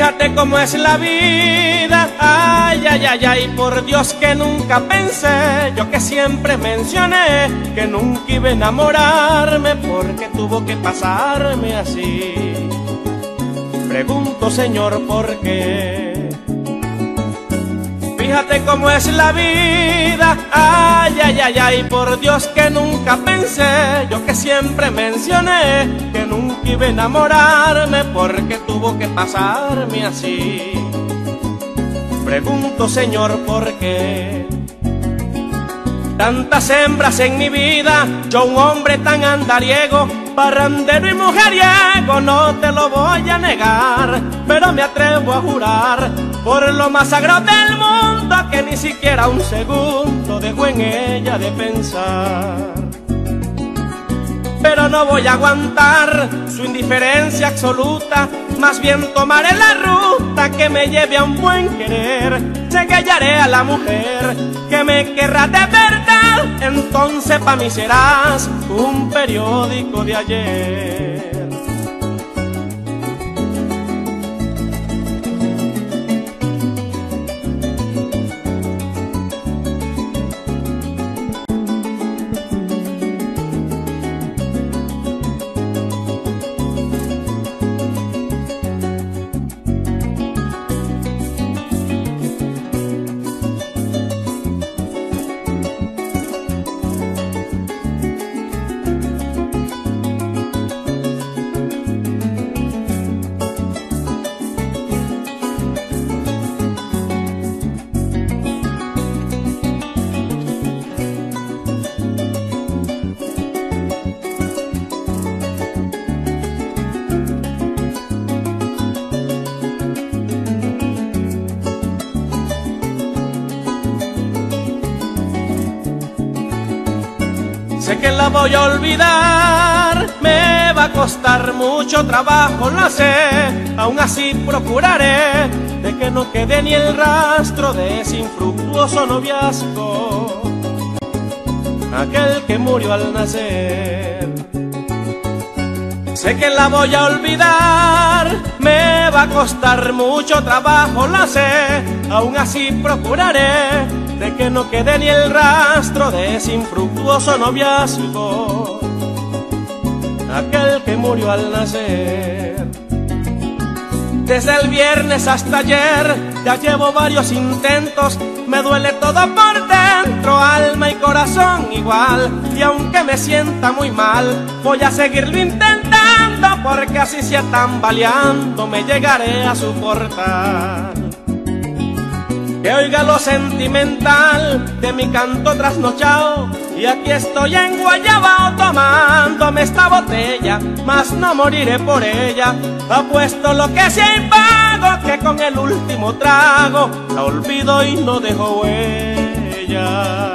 Fíjate cómo es la vida, ay, ay, ay, ay, por Dios que nunca pensé, yo que siempre mencioné que nunca iba a enamorarme, porque tuvo que pasarme así. Pregunto, Señor, ¿por qué? Fíjate cómo es la vida, ay, ay, ay, ay, por Dios que nunca pensé, yo que siempre mencioné que nunca iba a enamorarme, porque tuvo que pasarme así. Pregunto, Señor, ¿por qué? Tantas hembras en mi vida, yo un hombre tan andariego, parrandero y mujeriego, no te lo voy a negar, pero me atrevo a jurar por lo más sagrado del mundo que ni siquiera un segundo dejo en ella de pensar. Pero no voy a aguantar su indiferencia absoluta, más bien tomaré la ruta que me lleve a un buen querer. Sé que hallaré a la mujer que me querrá de verdad, entonces pa' mí serás un periódico de ayer. Sé que la voy a olvidar, me va a costar mucho trabajo, lo sé, aún así procuraré de que no quede ni el rastro de ese infructuoso noviazgo, aquel que murió al nacer. Sé que la voy a olvidar, me va a costar mucho trabajo, lo sé, aún así procuraré de que no quede ni el rastro de ese infructuoso noviazgo, aquel que murió al nacer. Desde el viernes hasta ayer ya llevo varios intentos, me duele todo por dentro, alma y corazón igual, y aunque me sienta muy mal, voy a seguirlo intentando, porque así sea tambaleando me llegaré a soportar. Que oiga lo sentimental de mi canto trasnochado, y aquí estoy en Guayabao tomándome esta botella, mas no moriré por ella. Apuesto lo que sea y pago, que con el último trago la olvido y no dejo huella.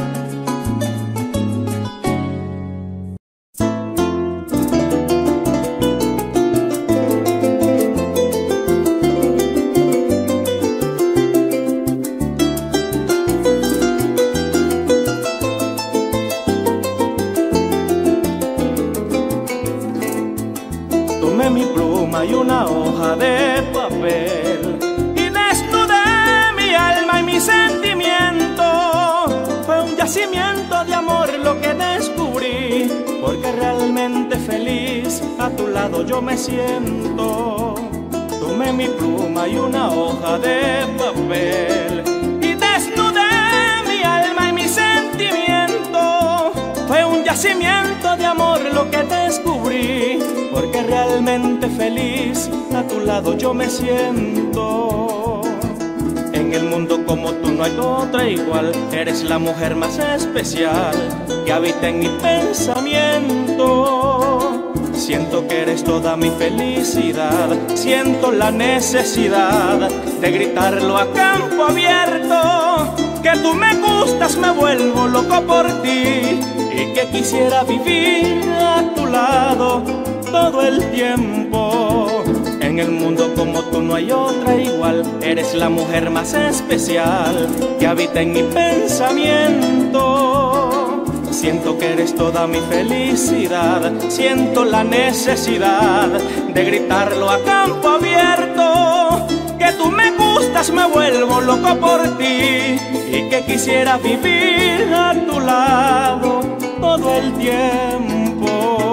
Tomé mi pluma y una hoja de papel y desnudé mi alma y mi sentimiento. Fue un yacimiento de amor lo que descubrí, porque realmente feliz a tu lado yo me siento. Tomé mi pluma y una hoja de papel y desnudé mi alma y mi sentimiento. Fue un yacimiento de amor lo que descubrí, porque realmente feliz a tu lado yo me siento. En el mundo como tú no hay otra igual, eres la mujer más especial que habita en mi pensamiento. Siento que eres toda mi felicidad, siento la necesidad de gritarlo a campo abierto, que tú me gustas, me vuelvo loco por ti, y que quisiera vivir a tu lado todo el tiempo. En el mundo como tú no hay otra igual, eres la mujer más especial que habita en mi pensamiento. Siento que eres toda mi felicidad, siento la necesidad de gritarlo a campo abierto, que tú me gustas, me vuelvo loco por ti y que quisiera vivir a tu lado todo el tiempo.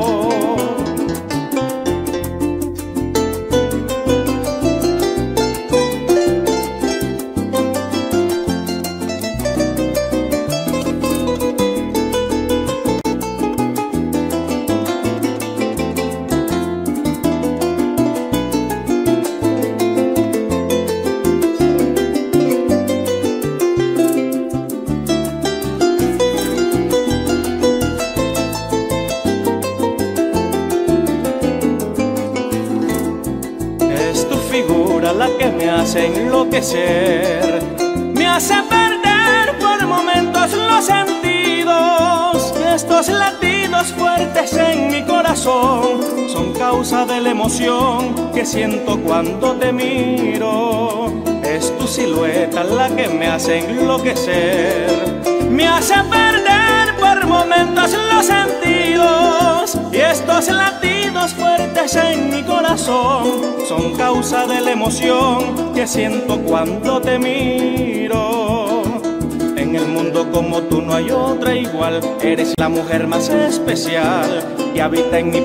La que me hace enloquecer, me hace perder por momentos los sentidos. Estos latidos fuertes en mi corazón son causa de la emoción que siento cuando te miro. Es tu silueta la que me hace enloquecer, me hace perder por momentos los sentidos. Y estos latidos fuertes en mi corazón son causa de la emoción que siento cuando te miro. En el mundo como tú no hay otra igual, eres la mujer más especial que habita en mi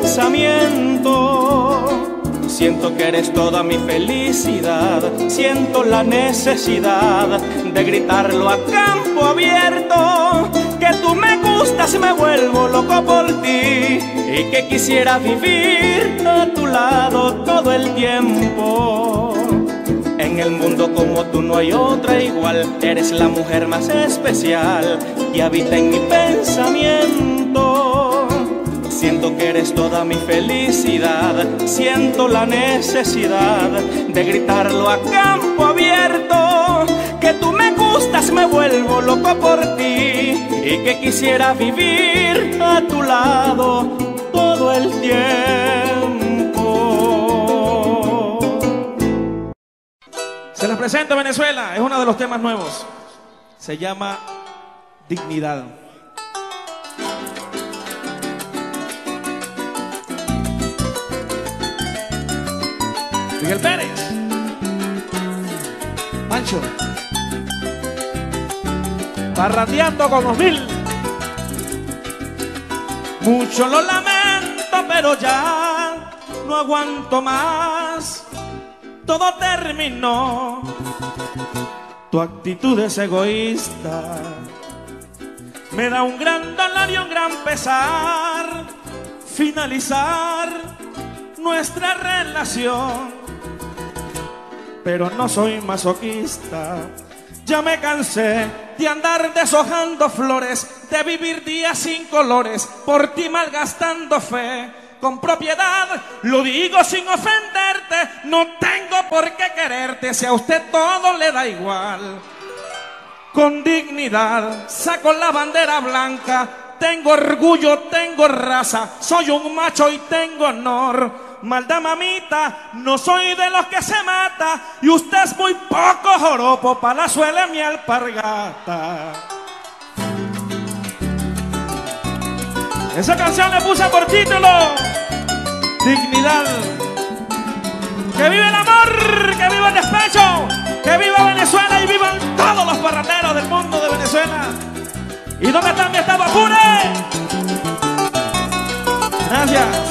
pensamiento. Siento que eres toda mi felicidad, siento la necesidad de gritarlo a campo abierto, que tú me gustas y me vuelvo loco por ti y que quisiera vivir a tu lado todo el tiempo. En el mundo como tú no hay otra igual, eres la mujer más especial que habita en mi pensamiento. Siento que eres toda mi felicidad, siento la necesidad de gritarlo a campo abierto, que tú me gustas, me vuelvo loco por ti y que quisiera vivir a tu lado todo el tiempo. Se les presento Venezuela, es uno de los temas nuevos, se llama Dignidad. Miguel Pérez, Pancho, parrandeando con 2000. Mucho lo lamento, pero ya no aguanto más. Todo terminó. Tu actitud es egoísta, me da un gran dolor y un gran pesar finalizar nuestra relación. Pero no soy masoquista, ya me cansé de andar deshojando flores, de vivir días sin colores, por ti malgastando fe. Con propiedad lo digo sin ofenderte, no tengo por qué quererte si a usted todo le da igual. Con dignidad saco la bandera blanca, tengo orgullo, tengo raza, soy un macho y tengo honor. Maldad mamita, no soy de los que se mata, y usted es muy poco joropo para la suela mi alpargata. Esa canción le puse por título Dignidad. Que vive el amor, que viva el despecho, que viva Venezuela y vivan todos los parranderos del mundo de Venezuela. ¿Y dónde está mi estado Apure? Gracias.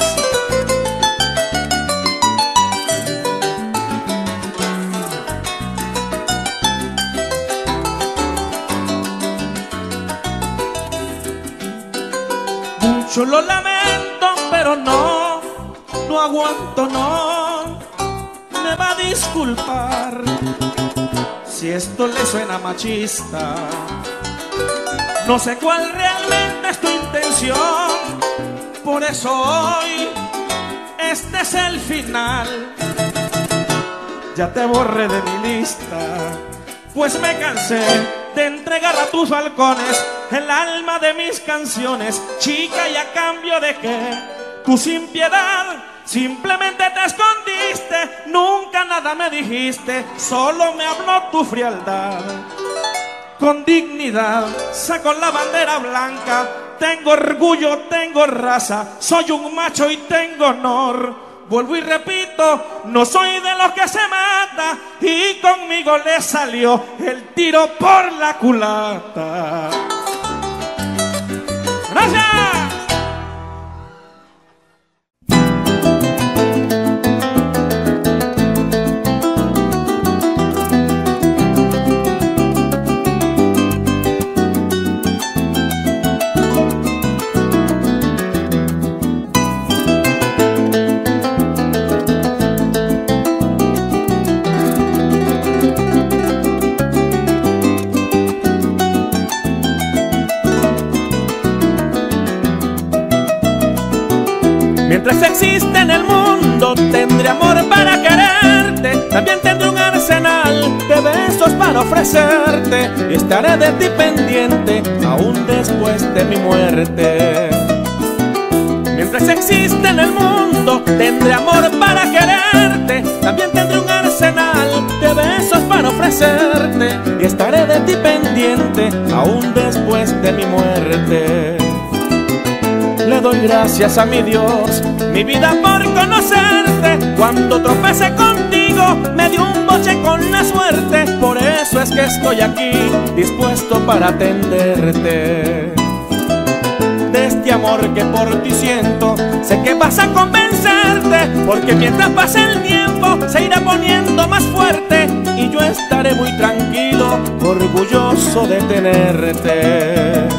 Mucho lo lamento, pero no aguanto, no. Me va a disculpar si esto le suena machista. No sé cuál realmente es tu intención, por eso hoy este es el final. Ya te borré de mi lista, pues me cansé de entregar a tus balcones el alma de mis canciones, chica, y a cambio de que tú sin piedad simplemente te escondiste, nunca nada me dijiste, solo me habló tu frialdad. Con dignidad saco la bandera blanca, tengo orgullo, tengo raza, soy un macho y tengo honor. Vuelvo y repito, no soy de los que se mata y conmigo le salió el tiro por la culata. ¡Gracias! Mientras existe en el mundo, tendré amor para quererte. También tendré un arsenal de besos para ofrecerte. Y estaré de ti pendiente, aún después de mi muerte. Mientras existe en el mundo, tendré amor para quererte. También tendré un arsenal de besos para ofrecerte. Y estaré de ti pendiente, aún después de mi muerte. Le doy gracias a mi Dios, mi vida, por conocerte. Cuando tropecé contigo, me dio un boche con la suerte. Por eso es que estoy aquí, dispuesto para atenderte. De este amor que por ti siento, sé que vas a convencerte. Porque mientras pase el tiempo, se irá poniendo más fuerte. Y yo estaré muy tranquilo, orgulloso de tenerte.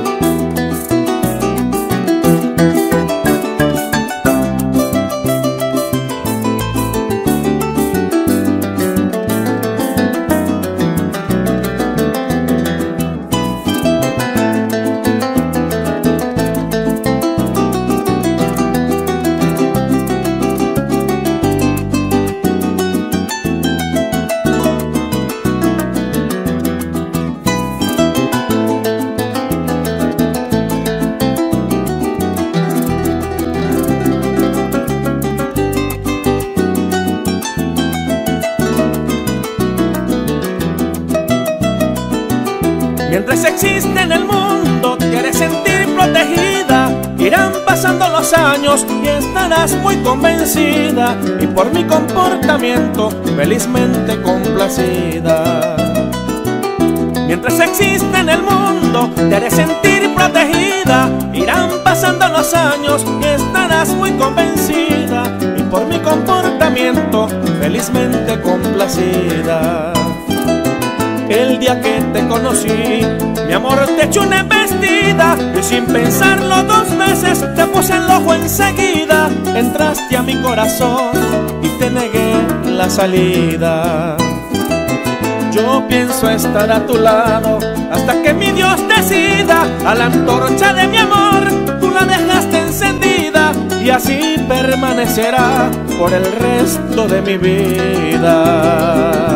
Mientras existe en el mundo, te haré sentir protegida. Irán pasando los años y estarás muy convencida. Y por mi comportamiento, felizmente complacida. Mientras existe en el mundo, te haré sentir protegida. Irán pasando los años y estarás muy convencida. Y por mi comportamiento, felizmente complacida. El día que te conocí, mi amor, te eché una embestida. Y sin pensarlo 2 veces, te puse el ojo enseguida. Entraste a mi corazón y te negué la salida. Yo pienso estar a tu lado hasta que mi Dios decida. A la antorcha de mi amor, tú la dejaste encendida. Y así permanecerá por el resto de mi vida.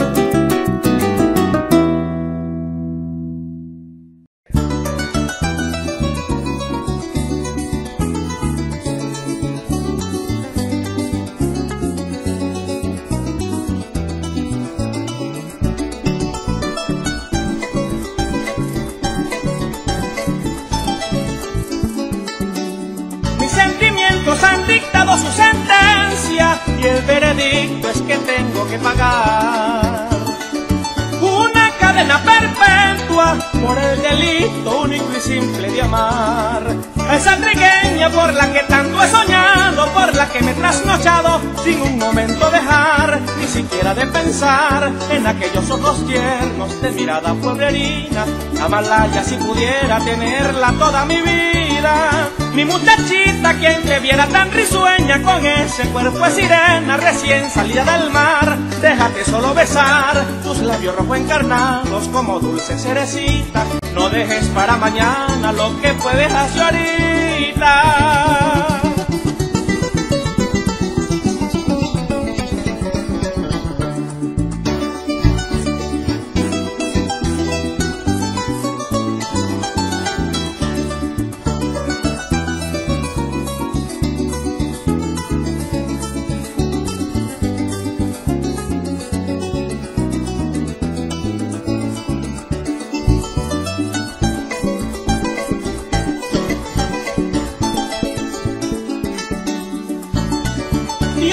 Han dictado su sentencia y el veredicto es que tengo que pagar una cadena perpetua por el delito único y simple de amar a esa trigueña por la que tanto he soñado, por la que me he trasnochado sin un momento dejar ni siquiera de pensar en aquellos ojos tiernos de mirada pueblerina. Amalaya si pudiera tenerla toda mi vida. Mi muchachita, quien te viera tan risueña con ese cuerpo de sirena recién salida del mar. Déjate solo besar tus labios rojos encarnados como dulce cerecita. No dejes para mañana lo que puedes hacer ahorita.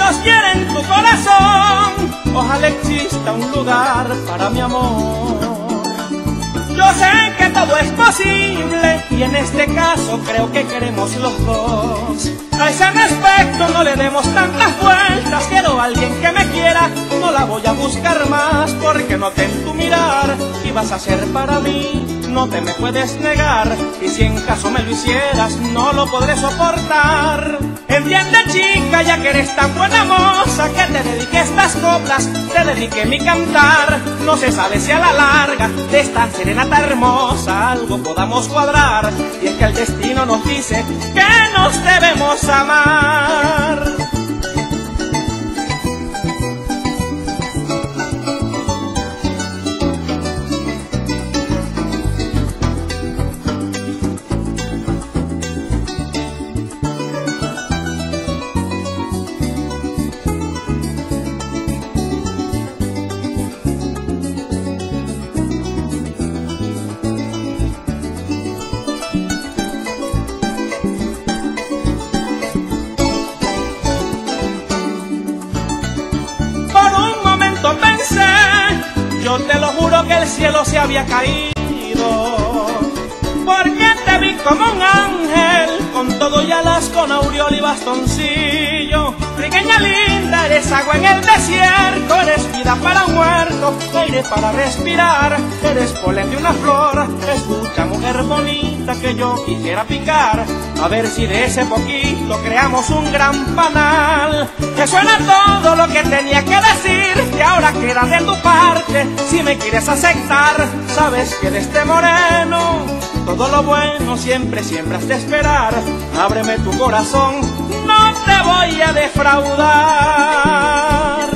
Dios quiere en tu corazón, ojalá exista un lugar para mi amor. Yo sé que todo es posible y en este caso creo que queremos los dos. A ese respecto no le demos tantas vueltas, quiero a alguien que me quiera, no la voy a buscar más porque noté en tu mirar y vas a ser para mí, no te me puedes negar y si en caso me lo hicieras no lo podré soportar. Entiende chica, ya que eres tan buena moza, que te dediqué estas coplas, te dediqué mi cantar. No se sabe si a la larga de esta serenata hermosa algo podamos cuadrar, y es que el destino nos dice que nos debemos amar. Yo te lo juro que el cielo se había caído, porque te vi como un ángel, con todo y alas, con aureola y bastoncillo. Pequeña linda, eres agua en el desierto, eres vida para un muerto, aire para respirar, eres polen de una flor. Escucha, mujer bonita, que yo quisiera picar, a ver si de ese poquito creamos un gran panal. Que suena todo lo que tenía que decir, que ahora queda de tu parte, si me quieres aceptar. Sabes que de este moreno todo lo bueno siempre, siempre has de esperar. Ábreme tu corazón, no te voy a defraudar.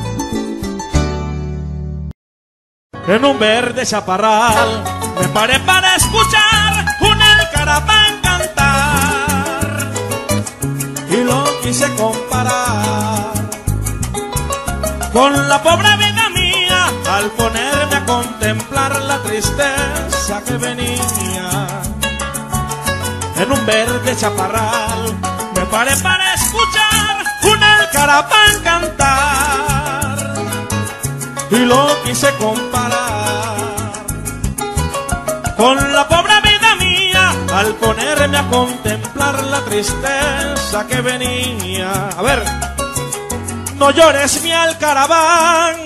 En un verde chaparral me paré para escuchar un alcaraván cantar y lo quise comparar con la pobre vida mía al ponerme a contemplar la tristeza que venía. En un verde chaparral me paré para escuchar un alcaraván cantar y lo quise comparar con la pobre vida mía al ponerme a contemplar la tristeza que venía. A ver, no llores mi alcaraván.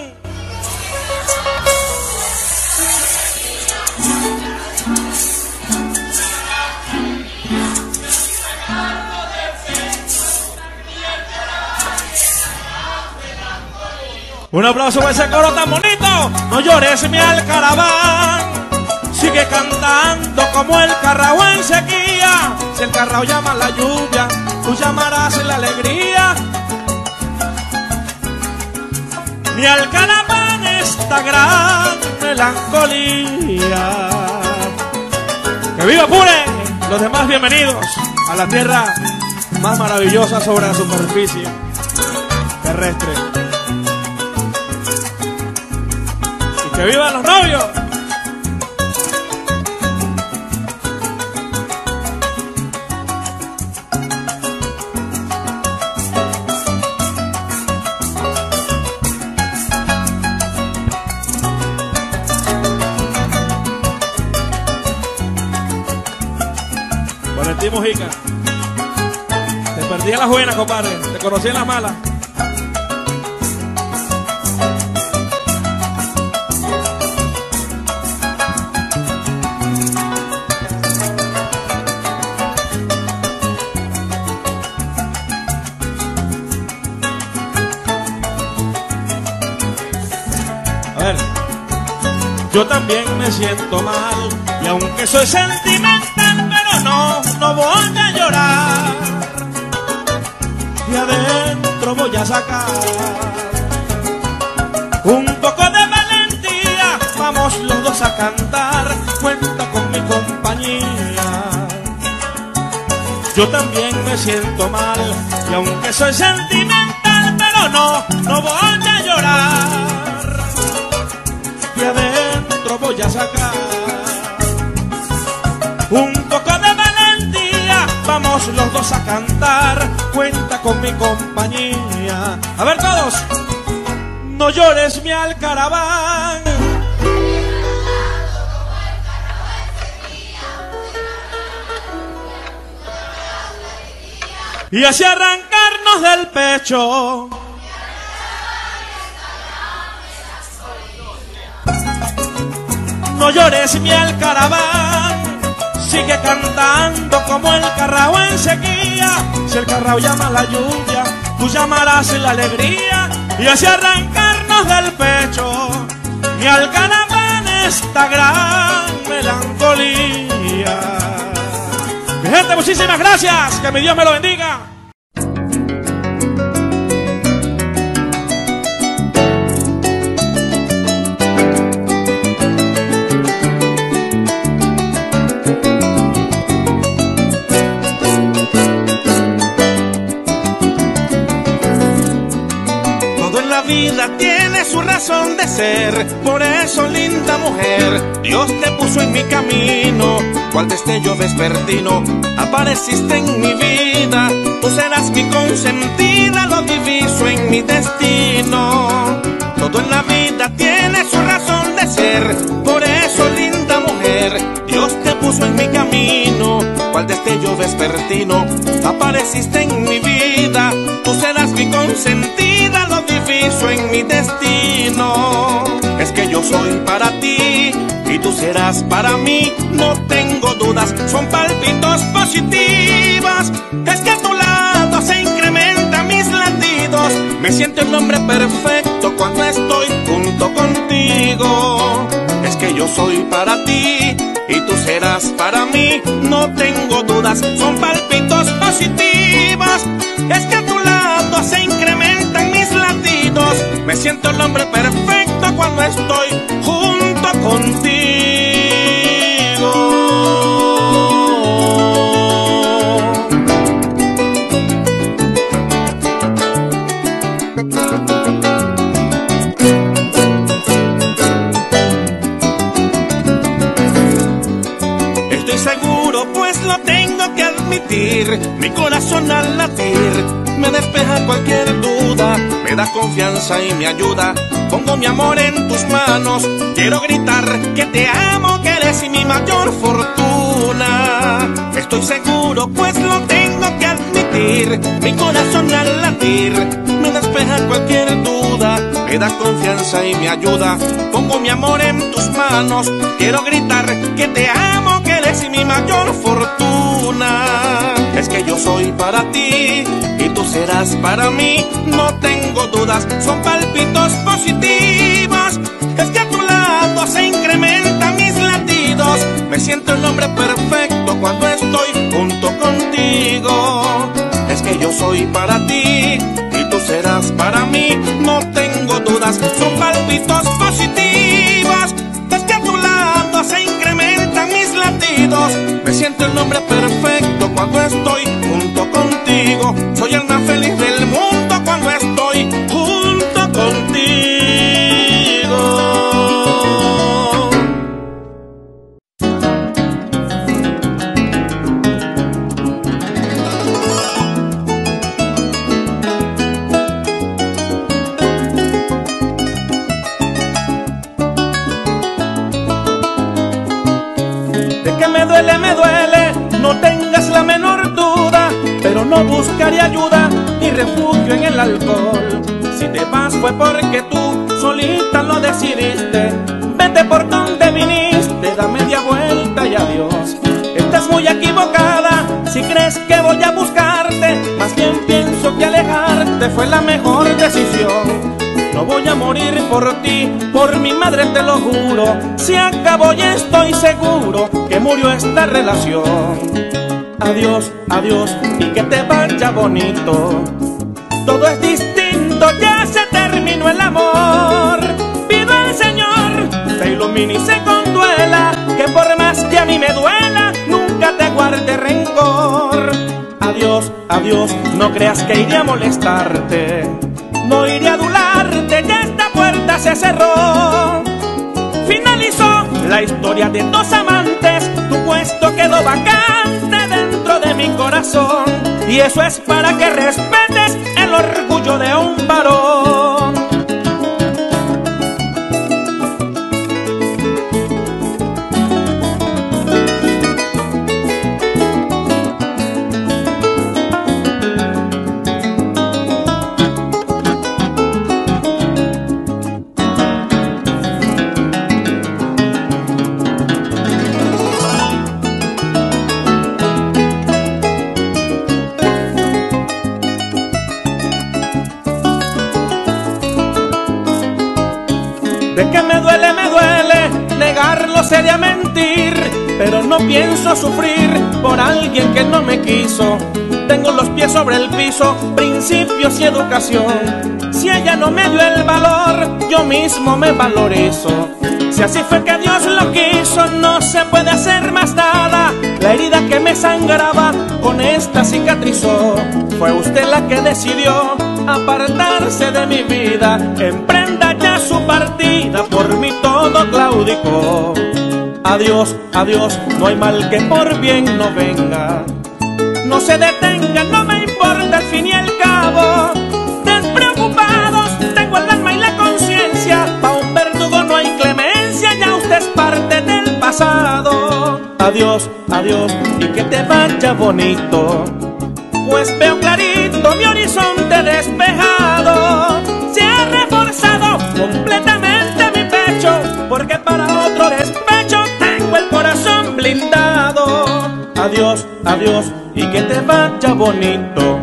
Un aplauso por ese coro tan bonito. No llores mi alcaraván, sigue cantando como el carrao en sequía. Si el carrao llama la lluvia, tú llamarás la alegría. Mi alcaraván, esta gran melancolía. ¡Que viva Apure! Los demás bienvenidos a la tierra más maravillosa sobre la superficie terrestre. ¡Que vivan los novios! Valentín Mujica, te perdí en las buenas, compadre, te conocí en las malas. Yo también me siento mal, y aunque soy sentimental, pero no voy a llorar. Y adentro voy a sacar un poco de valentía. Vamos los dos a cantar, cuenta con mi compañía. Yo también me siento mal, y aunque soy sentimental, pero no voy a llorar. Y adentro voy a sacar un poco de valentía. vamos los dos a cantar, cuenta con mi compañía. A ver todos. No llores mi alcaraván. Y así arrancarnos del pecho. No llores mi alcaraván, sigue cantando como el carrao en sequía. Si el carrao llama la lluvia, tú llamarás la alegría. Y así arrancarnos del pecho mi alcaraván, esta gran melancolía. Mi gente, muchísimas gracias, que mi Dios me lo bendiga. La vida tiene su razón de ser, por eso, linda mujer, Dios te puso en mi camino, cual destello vespertino, apareciste en mi vida, tú serás mi consentida, lo diviso en mi destino. Todo en la vida tiene su razón de ser, por eso, linda mujer, Dios te puso en mi camino, cual destello vespertino, apareciste en mi vida, tú serás mi consentida, lo diviso en mi destino. Es que yo soy para ti y tú serás para mí, no tengo dudas, son palpitos positivas. Es que a tu lado se incrementan mis latidos, me siento el hombre perfecto cuando estoy junto contigo. Es que yo soy para ti y tú serás para mí, no tengo dudas, son palpitos positivas. Es que a tu lado se incrementan mis latidos, me siento el hombre perfecto cuando estoy junto contigo. Estoy seguro, pues lo tengo que admitir, mi corazón al latir me despeja cualquier duda, me da confianza y me ayuda. Pongo mi amor en tus manos, quiero gritar que te amo, que eres mi mayor fortuna. Estoy seguro, pues lo tengo que admitir, mi corazón al latir me despeja cualquier duda, me da confianza y me ayuda. Pongo mi amor en tus manos, quiero gritar que te amo, que eres mi mayor fortuna. Es que yo soy para ti y tú serás para mí, no tengo dudas, son palpitos positivas. Es que a tu lado se incrementan mis latidos, me siento el hombre perfecto cuando estoy junto contigo. Es que yo soy para ti y tú serás para mí, no tengo dudas, son palpitos positivas. Es que a tu lado se incrementan mis latidos, me siento el hombre perfecto cuando estoy junto contigo. Soy el más feliz del mundo cuando estoy junto contigo. Me duele, no tengas la menor duda, pero no buscaré ayuda ni refugio en el alcohol. Si te vas fue porque tú solita lo decidiste, vete por donde viniste, da media vuelta y adiós. Estás muy equivocada si crees que voy a buscarte, más bien pienso que alejarte fue la mejor decisión. No voy a morir por ti, por mi madre te lo juro, se acabó y estoy seguro que murió esta relación. Adiós, adiós y que te vaya bonito, todo es distinto, ya se terminó el amor. Pido al Señor te ilumine y se conduela, que por más que a mí me duela, nunca te guarde rencor. Adiós, adiós, no creas que iré a molestarte, no iré a adularte, ya esta puerta se cerró. Finalizó la historia de dos amantes, tu puesto quedó vacante dentro de mi mi corazón, y eso es para que respetes el orgullo de un varón. De que me duele, negarlo sería mentir, pero no pienso sufrir por alguien que no me quiso. Tengo los pies sobre el piso, principios y educación. Si ella no me dio el valor, yo mismo me valorizo. Si así fue que Dios lo quiso, no se puede hacer más nada. La herida que me sangraba, con esta cicatrizó. Fue usted la que decidió apartarse de mi vida. Emprenda ya su partida, por mí todo claudicó. Adiós, adiós, no hay mal que por bien no venga. No se detenga, no me importa al fin y al cabo. Despreocupados, tengo el alma y la conciencia. Pa' un verdugo no hay clemencia, ya usted es parte del pasado. Adiós, adiós, y que te vaya bonito, pues veo clarito mi horizonte despejado. Se ha reforzado completamente mi pecho, porque para otro despecho tengo el corazón blindado. Adiós, adiós, y que te vaya bonito.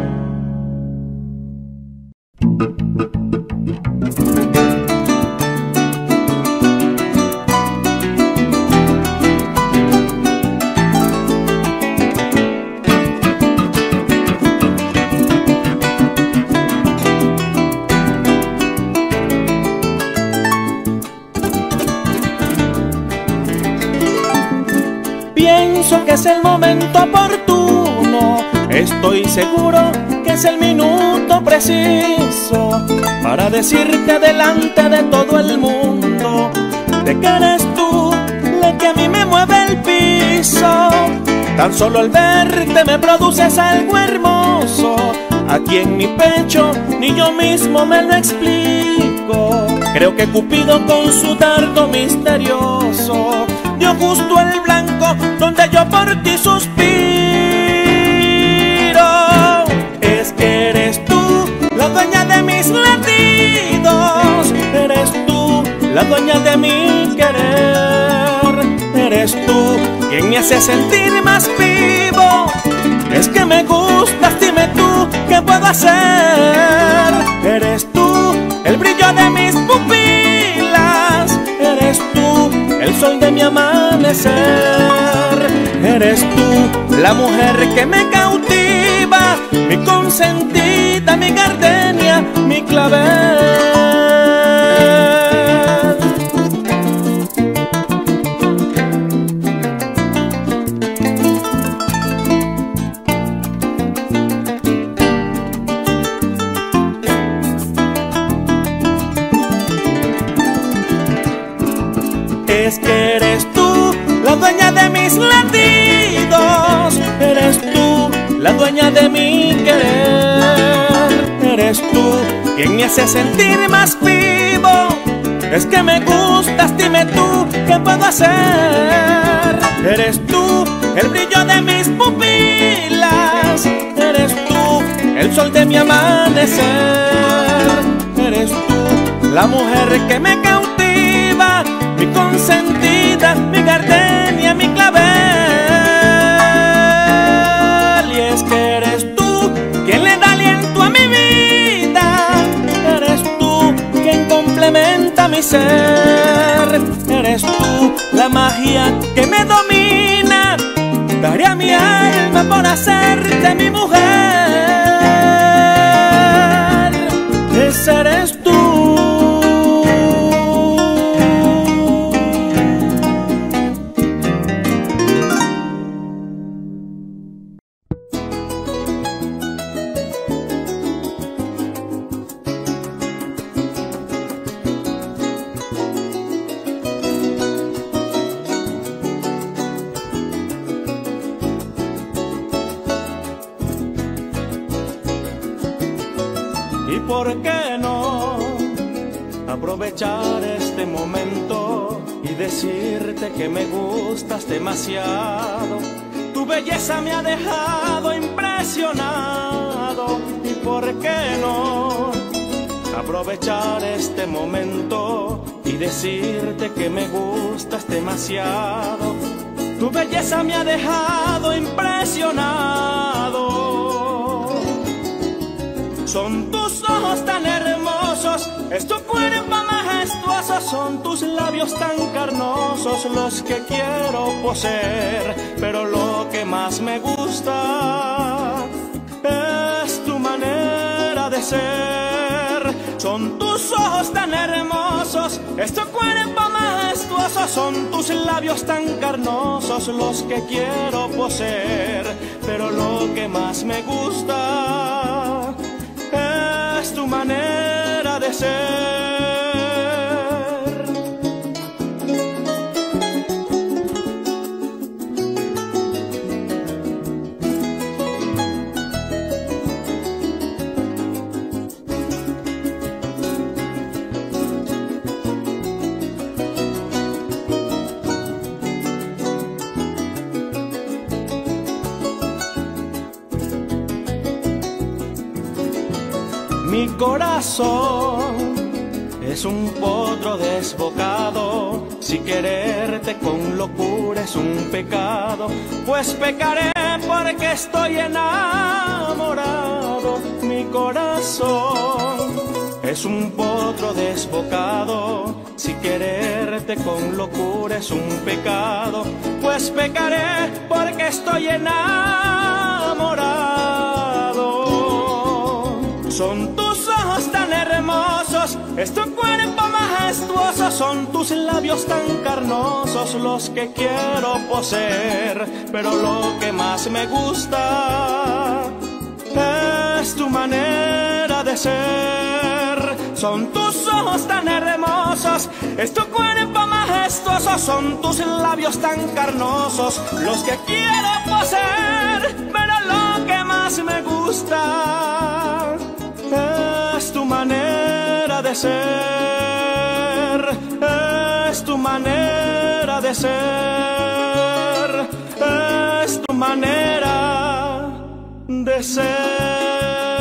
Pienso que es el momento oportuno, estoy seguro que es el minuto preciso para decirte delante de todo el mundo de que eres tú la que a mí me mueve el piso. Tan solo al verte me produces algo hermoso, aquí en mi pecho ni yo mismo me lo explico. Creo que Cupido con su dardo misterioso dio justo el blanco donde yo por ti suspiro. Es que eres tú la dueña de mis latidos, eres tú la dueña de mi querer, eres tú quien me hace sentir más vivo. Es que me gustas, dime tú qué puedo hacer. Eres tú el brillo de mis pupilas, eres tú el sol de mi amanecer. Eres tú la mujer que me cautiva, mi consentida, mi gardenia, mi clavel. Es que eres tú la dueña de mis latidos, eres tú la dueña de mi querer, eres tú quien me hace sentir más vivo. Es que me gustas, dime tú qué puedo hacer. Eres tú el brillo de mis pupilas, eres tú el sol de mi amanecer, eres tú la mujer que me cautiva, mi consentida, mi gardenia, mi clavel. Y es que eres tú quien le da aliento a mi vida, eres tú quien complementa mi ser, eres tú la magia que me domina. Daría mi alma por hacerte mi mujer. Ese eres tú. ¿Y por qué no aprovechar este momento y decirte que me gustas demasiado? Tu belleza me ha dejado impresionado. ¿Y por qué no aprovechar este momento y decirte que me gustas demasiado? Tu belleza me ha dejado impresionado. Son tus ojos tan hermosos, es tu cuerpo majestuoso, son tus labios tan carnosos los que quiero poseer. Pero lo que más me gusta es tu manera de ser. Son tus ojos tan hermosos, es tu cuerpo majestuoso, son tus labios tan carnosos los que quiero poseer. Pero lo que más me gusta es tu manera de ser. Mi corazón es un potro desbocado, si quererte con locura es un pecado, pues pecaré porque estoy enamorado. Mi corazón es un potro desbocado, si quererte con locura es un pecado, pues pecaré porque estoy enamorado. Son tus ojos tan hermosos, es tu cuerpo majestuoso, son tus labios tan carnosos los que quiero poseer. Pero lo que más me gusta es tu manera de ser. Son tus ojos tan hermosos, es tu cuerpo majestuoso, son tus labios tan carnosos los que quiero poseer. Pero lo que más me gusta es tu manera de ser, es tu manera de ser, es tu manera de ser.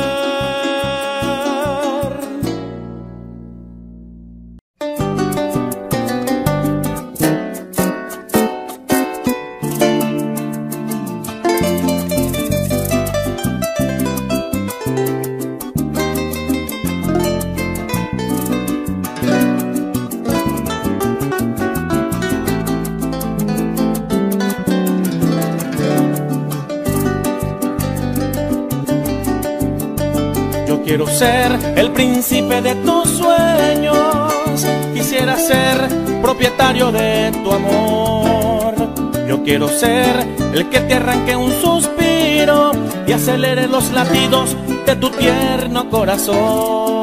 Quiero ser el príncipe de tus sueños, quisiera ser propietario de tu amor. Yo quiero ser el que te arranque un suspiro y acelere los latidos de tu tierno corazón.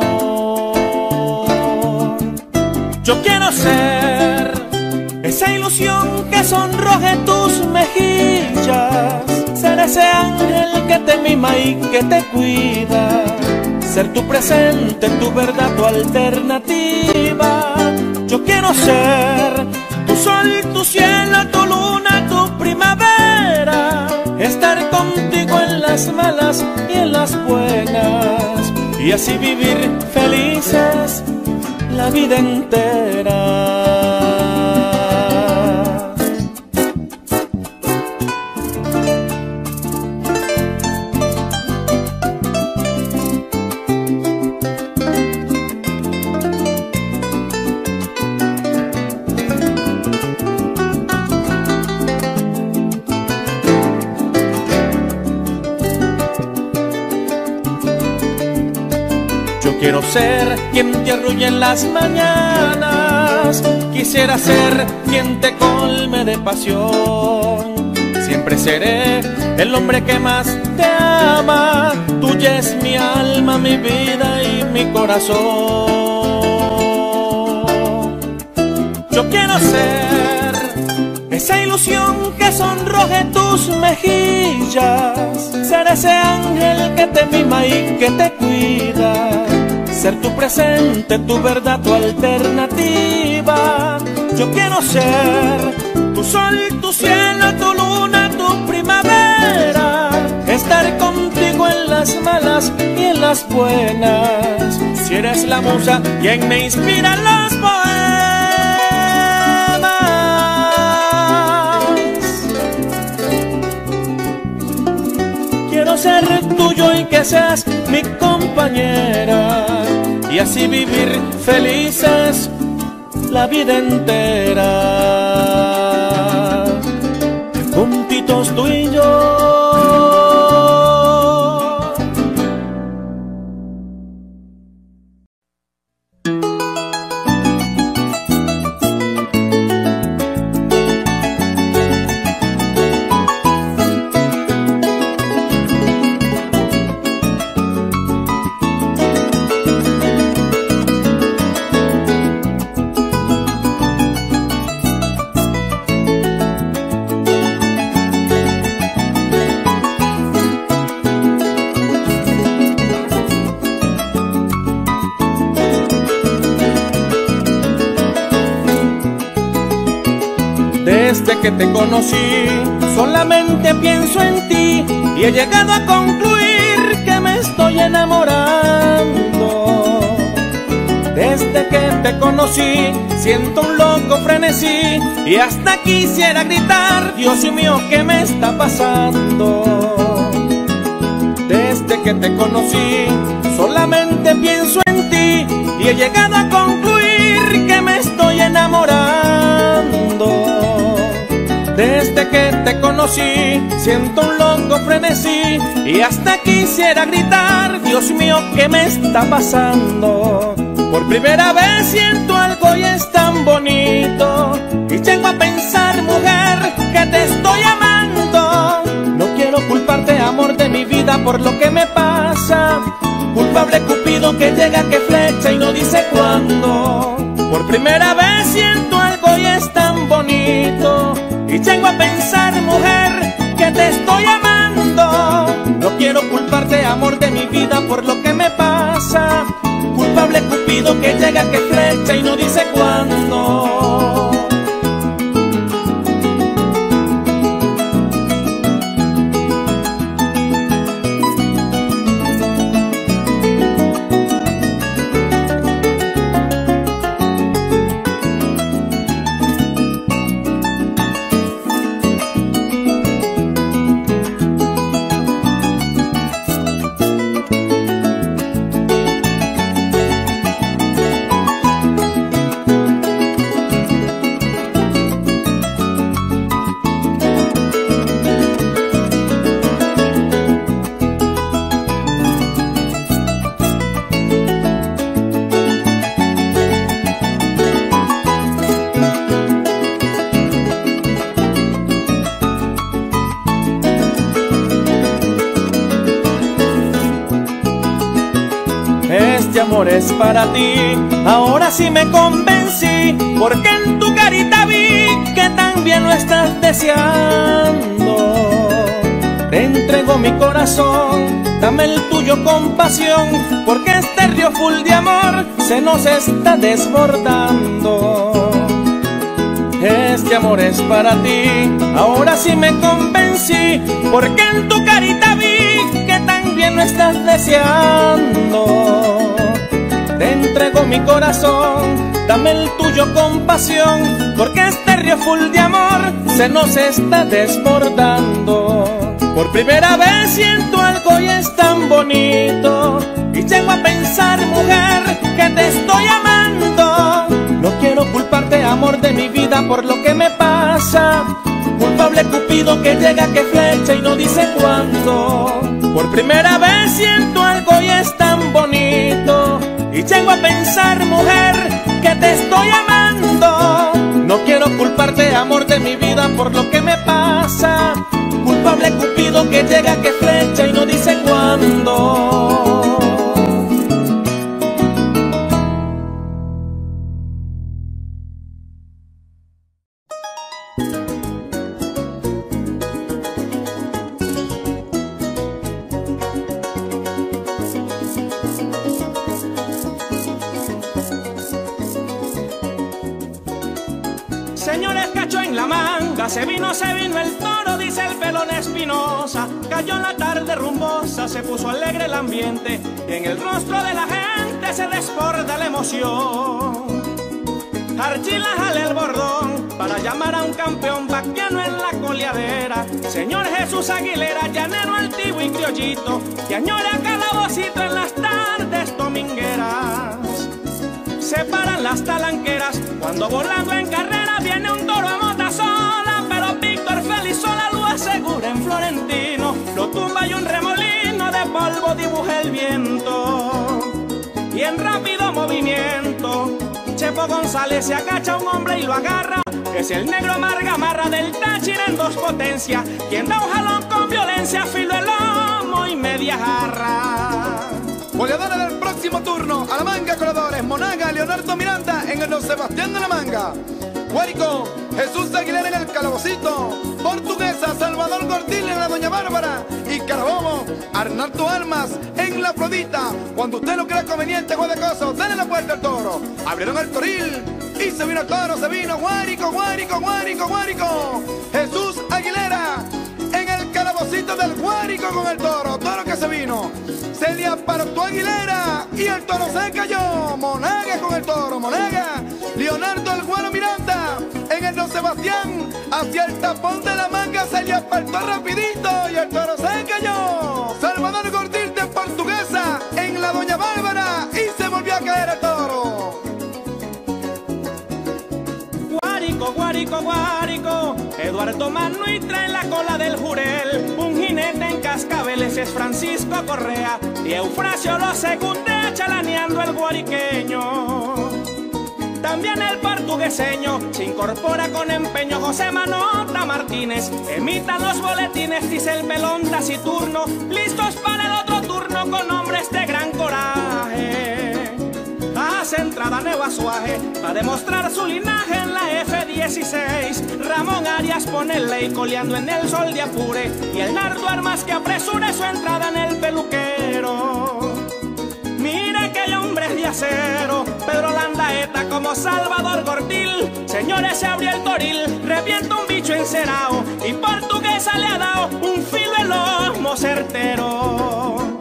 Yo quiero ser esa ilusión que sonroje tus mejillas, ser ese ángel que te mima y que te cuida, ser tu presente, tu verdad, tu alternativa. Yo quiero ser tu sol, tu cielo, tu luna, tu primavera, estar contigo en las malas y en las buenas, y así vivir felices la vida entera. Quiero ser quien te arrulle en las mañanas, quisiera ser quien te colme de pasión. Siempre seré el hombre que más te ama, tuya es mi alma, mi vida y mi corazón. Yo quiero ser esa ilusión que sonroje tus mejillas, ser ese ángel que te mima y que te cuida, ser tu presente, tu verdad, tu alternativa. Yo quiero ser tu sol, tu cielo, tu luna, tu primavera. Estar contigo en las malas y en las buenas. Si eres la musa, quien me inspira los poemas. Quiero ser tuyo y que seas mi compañera, y así vivir felices la vida entera, juntitos tú y yo. Desde que te conocí, solamente pienso en ti y he llegado a concluir que me estoy enamorando. Desde que te conocí, siento un loco frenesí y hasta quisiera gritar: Dios mío, ¿qué me está pasando? Desde que te conocí, solamente pienso en ti y he llegado a concluir que me estoy enamorando. Desde que te conocí, siento un loco frenesí y hasta quisiera gritar: Dios mío, ¿qué me está pasando? Por primera vez siento algo y es tan bonito, y llego a pensar, mujer, que te estoy amando. No quiero culparte, amor de mi vida, por lo que me pasa. Culpable Cupido que llega, que flecha y no dice cuándo. Por primera vez siento algo y es tan bonito, y llego a pensar, mujer, que te estoy amando. No quiero culparte, amor de mi vida, por lo que me pasa. Culpable Cupido que llega, que flecha y no dice cuándo. Este amor es para ti, ahora sí me convencí, porque en tu carita vi que también lo estás deseando. Te entrego mi corazón, dame el tuyo con pasión, porque este río full de amor se nos está desbordando. Este amor es para ti, ahora sí me convencí, porque en tu carita vi que también lo estás deseando. Te entrego mi corazón, dame el tuyo con pasión, porque este río full de amor se nos está desbordando. Por primera vez siento algo y es tan bonito, y llego a pensar, mujer, que te estoy amando. No quiero culparte, amor de mi vida, por lo que me pasa. Culpable Cupido que llega, que flecha y no dice cuándo. Por primera vez siento algo y es tan bonito, y llego a pensar, mujer, que te estoy amando. No quiero culparte, amor de mi vida, por lo que me pasa. Culpable Cupido que llega, que flecha y no dice cuándo. Señores, cacho en la manga, se vino el toro, dice el pelón Espinosa. Cayó la tarde rumbosa, se puso alegre el ambiente y en el rostro de la gente se desborda la emoción. Archila jale el bordón para llamar a un campeón vaquiano en la coleadera. Señor Jesús Aguilera, llanero altivo y criollito, que añora calabocito en las tardes domingueras. Se paran las talanqueras cuando volando en carrera viene un toro a mota sola, pero Víctor Felizola lo asegura en Florentino, lo tumba y un remolino de polvo dibuja el viento. Y en rápido movimiento Chepo González se agacha a un hombre y lo agarra. Es el negro Margamarra del Táchira en dos potencias, quien da un jalón con violencia, filo el lomo y media jarra. Goleadora del próximo turno, a la manga coladores, Monaga, Leonardo Miranda en el Don Sebastián de la Manga. Guárico, Jesús Aguilera en el Calabocito. Portuguesa, Salvador Gordil en la Doña Bárbara. Y Carabobo, Arnaldo Almas en la Afrodita. Cuando usted lo crea conveniente, juez de coso, dale la puerta al toro. Abrieron el toril y se vino el toro, se vino Guárico, Guárico, Guárico, Guárico. Jesús Aguilera en el Calabocito del Guárico con el toro, toro que se vino. Se le apartó Aguilera y el toro se cayó. Monaga con el toro, Monaga. Leonardo el Guaro Miranda en el Don Sebastián. Hacia el tapón de la manga se le apartó rapidito y el toro se cayó. Salvador Gordil de Portuguesa en la Doña Bárbara y se volvió a caer el toro. Guárico, Guárico, Guárico, Eduardo Manuitra en la cola del Jurel. Un jinete en cascabeles es Francisco Correa y Eufrasio lo secundea chalaneando el guariqueño. También el portugueseño se incorpora con empeño. José Manota Martínez emita los boletines, dice el pelón taciturno, listos para el otro turno con hombres de gran coraje. Hace entrada Neo Azuaje para demostrar su linaje en la F-16. Ramón Arias pone el ley coleando en el Sol de Apure y el Nardo Armas que apresure su entrada en el peluquero. Mire que hay hombres de acero, Pedro Landaeta como Salvador Gordil. Señores, se abrió el toril, revienta un bicho encerado y Portuguesa le ha dado un filo el lomo certero.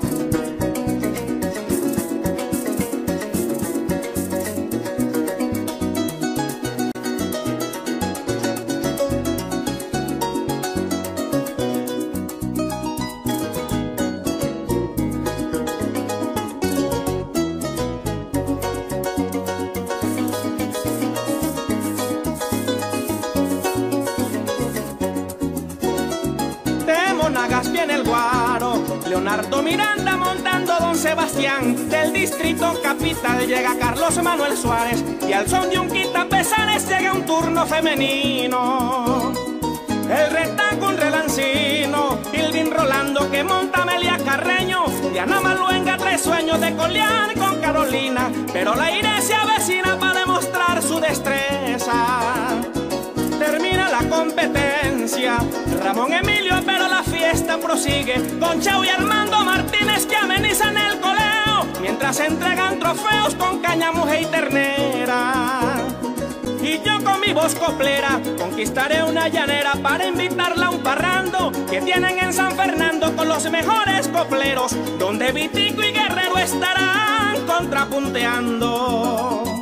Viene el Guaro, Leonardo Miranda montando Don Sebastián. Del distrito capital llega Carlos Manuel Suárez y al son de un quitapesares llega un turno femenino. El retaco un relancino, Hildín Rolando que monta Amelia Carreño. Diana Maluenga trae sueños de colear con Carolina, pero la Aire se avecina para demostrar su destreza. Termina la competencia, Ramón Emilio, pero la fiesta prosigue con Chau y Armando Martínez que amenizan el coleo mientras se entregan trofeos con caña, mujer y ternera. Y yo con mi voz coplera conquistaré una llanera para invitarla a un parrando que tienen en San Fernando con los mejores copleros, donde Vitico y Guerrero estarán contrapunteando.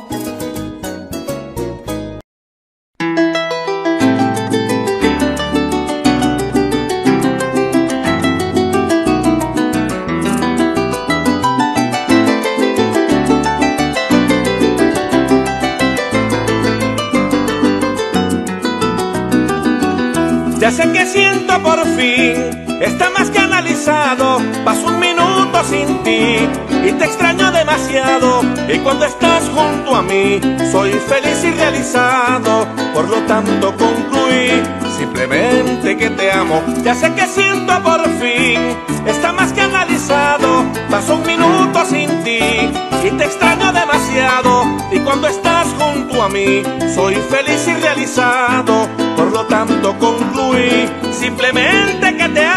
Ya sé que siento por fin, está más que analizado. Paso un minuto sin ti y te extraño demasiado. Y cuando estás junto a mí, soy feliz y realizado. Por lo tanto concluí, simplemente que te amo. Ya sé que siento por fin, está más que analizado. Paso un minuto sin ti y te extraño demasiado. Y cuando estás junto a mí, soy feliz y realizado. Por lo tanto concluí, simplemente que te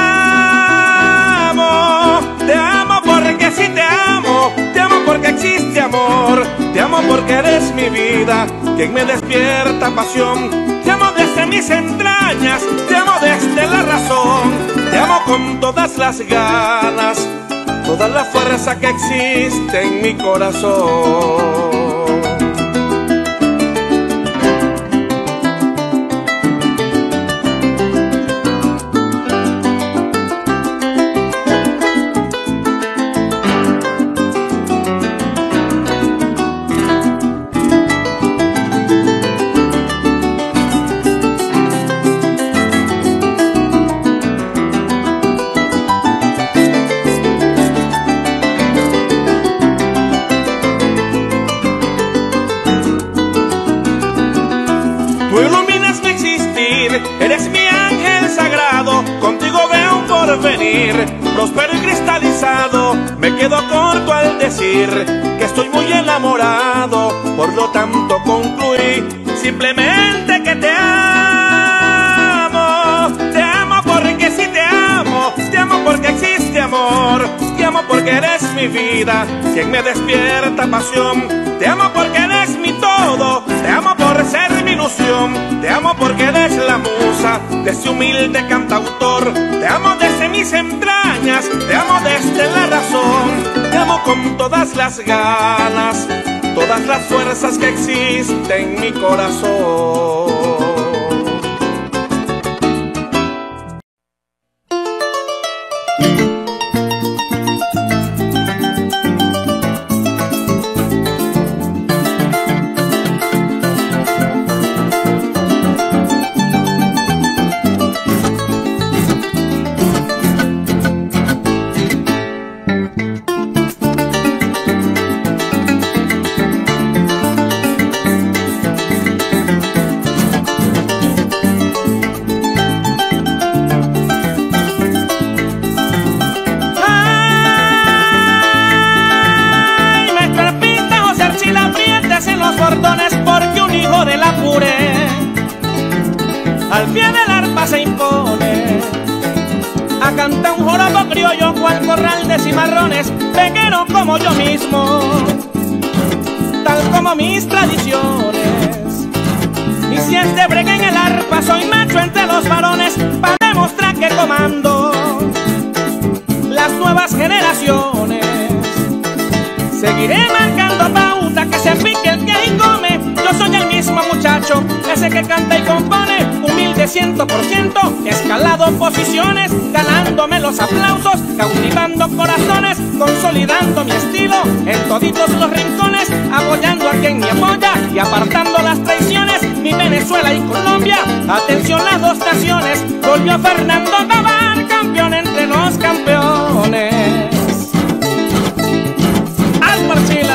amo porque sí te amo porque existe amor, te amo porque eres eres mi vida, quien me despierta pasión. Te amo desde mis entrañas, te amo desde la razón. Te amo con todas las ganas, toda la fuerza que existe en mi corazón. Tú iluminas mi existir, eres mi ángel sagrado, contigo veo un porvenir, próspero y cristalizado. Me quedo corto al decir que estoy muy enamorado, por lo tanto concluí simplemente que te amo. Te amo porque sí te amo porque existe amor. Te amo porque eres mi vida, quien me despierta pasión. Te amo porque eres mi todo, te amo por ser mi ilusión. Te amo porque eres la musa de ese humilde cantautor. Te amo desde mis entrañas, te amo desde la razón. Te amo con todas las ganas, todas las fuerzas que existen en mi corazón. Porque un hijo del Apure al pie del arpa se impone a cantar un joropo criollo cual corral de cimarrones, pequeño como yo mismo, tal como mis tradiciones. Y si es de brega en el arpa, soy macho entre los varones, para demostrar que comando las nuevas generaciones. Seguiré marcando pauta, que se pique el que ahí come. Yo soy el mismo muchacho, ese que canta y compone, humilde 100%, escalado posiciones, ganándome los aplausos, cautivando corazones, consolidando mi estilo en toditos los rincones, apoyando a quien me apoya y apartando las traiciones. Mi Venezuela y Colombia, atención las dos naciones, volvió Fernando Tabar, campeón entre los campeones. Chila.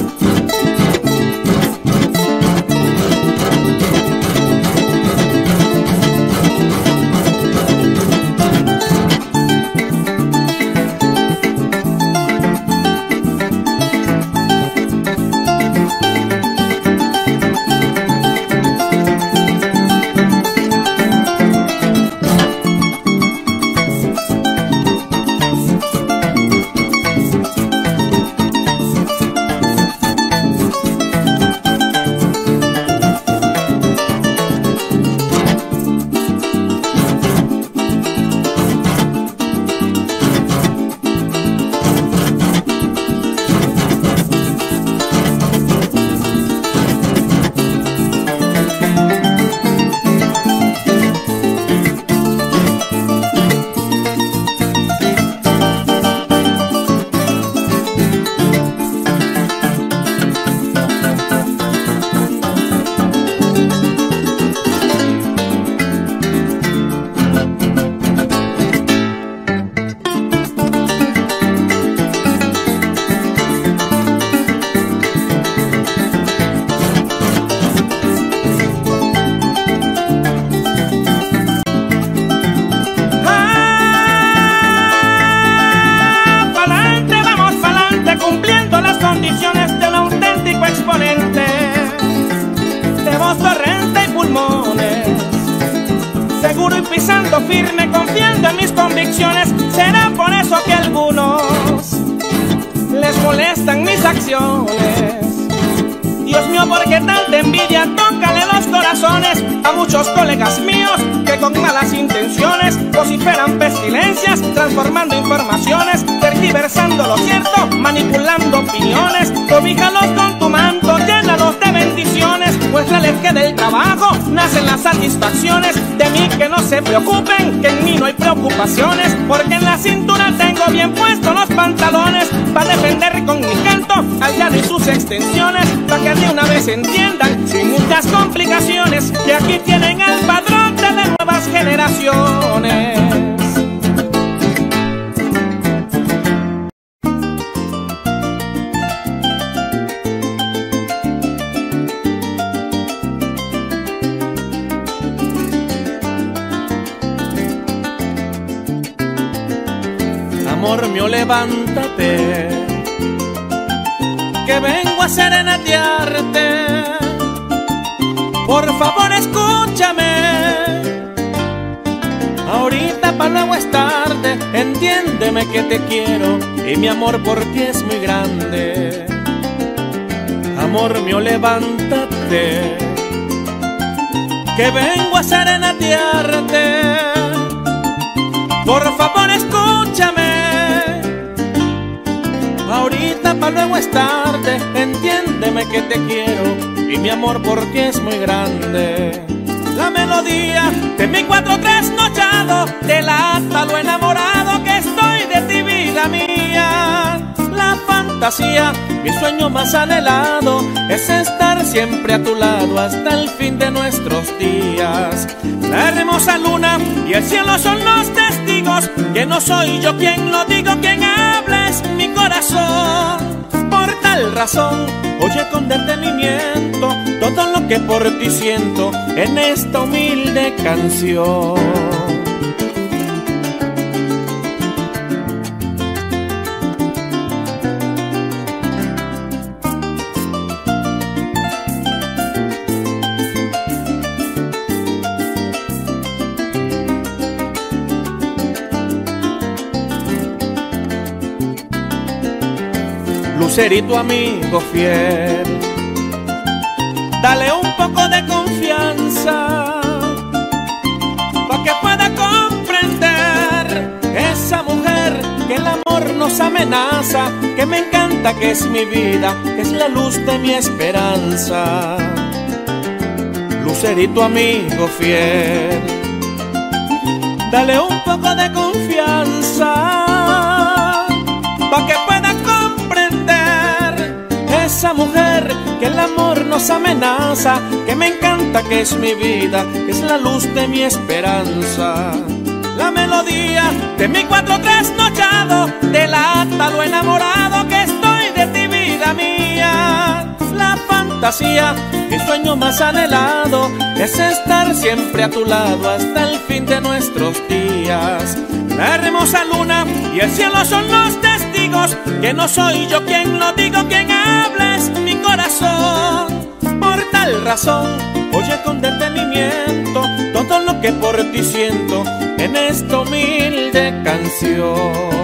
seguro y pisando firme, confiando en mis convicciones. Será por eso que a algunos les molestan mis acciones. Y Dios mío, ¿por qué tanta envidia? Tócale los corazones a muchos colegas míos que con malas intenciones vociferan pestilencias, transformando informaciones, tergiversando lo cierto, manipulando opiniones. Cobíjalos con tu manto, llénalos de bendiciones, muéstrales que del trabajo nacen las satisfacciones. De mí que no se preocupen, que en mí no hay preocupaciones, porque en la cintura tengo bien puestos los pantalones para defender con mi canto al llano y sus extensiones, para que de una vez entiendan sin muchas complicaciones que aquí tienen el padrón de las nuevas generaciones. Amor mío, levántate, que vengo a serenatearte. Por favor, escúchame, ahorita para luego es tarde. Entiéndeme que te quiero y mi amor por ti es muy grande. Amor mío, levántate, que vengo a serenatearte. Por favor, escúchame, ahorita para luego es tarde. Entiéndeme que te quiero y mi amor por ti es muy grande. La melodía de mi 4-3 nochado delata lo enamorado que estoy de ti, vida mía. La fantasía, mi sueño más anhelado, es estar siempre a tu lado hasta el fin de nuestros días. La hermosa luna y el cielo son los testigos, que no soy yo quien lo digo, quien habla es mi corazón. Por tal razón, oye con detenimiento todo lo que por ti siento en esta humilde canción. Lucerito amigo fiel, dale un poco de confianza para que pueda comprender esa mujer que el amor nos amenaza, que me encanta, que es mi vida, que es la luz de mi esperanza. Lucerito amigo fiel, dale un poco de confianza para que pueda esa mujer que el amor nos amenaza, que me encanta, que es mi vida, que es la luz de mi esperanza. La melodía de mi 4-3 nochado delata lo enamorado que estoy de ti, vida mía. La fantasía, mi sueño más anhelado, es estar siempre a tu lado hasta el fin de nuestros días. La hermosa luna y el cielo son los testigos, que no soy yo quien lo digo, quien habla es mi corazón. Por tal razón, oye con detenimiento todo lo que por ti siento en esta humilde canción.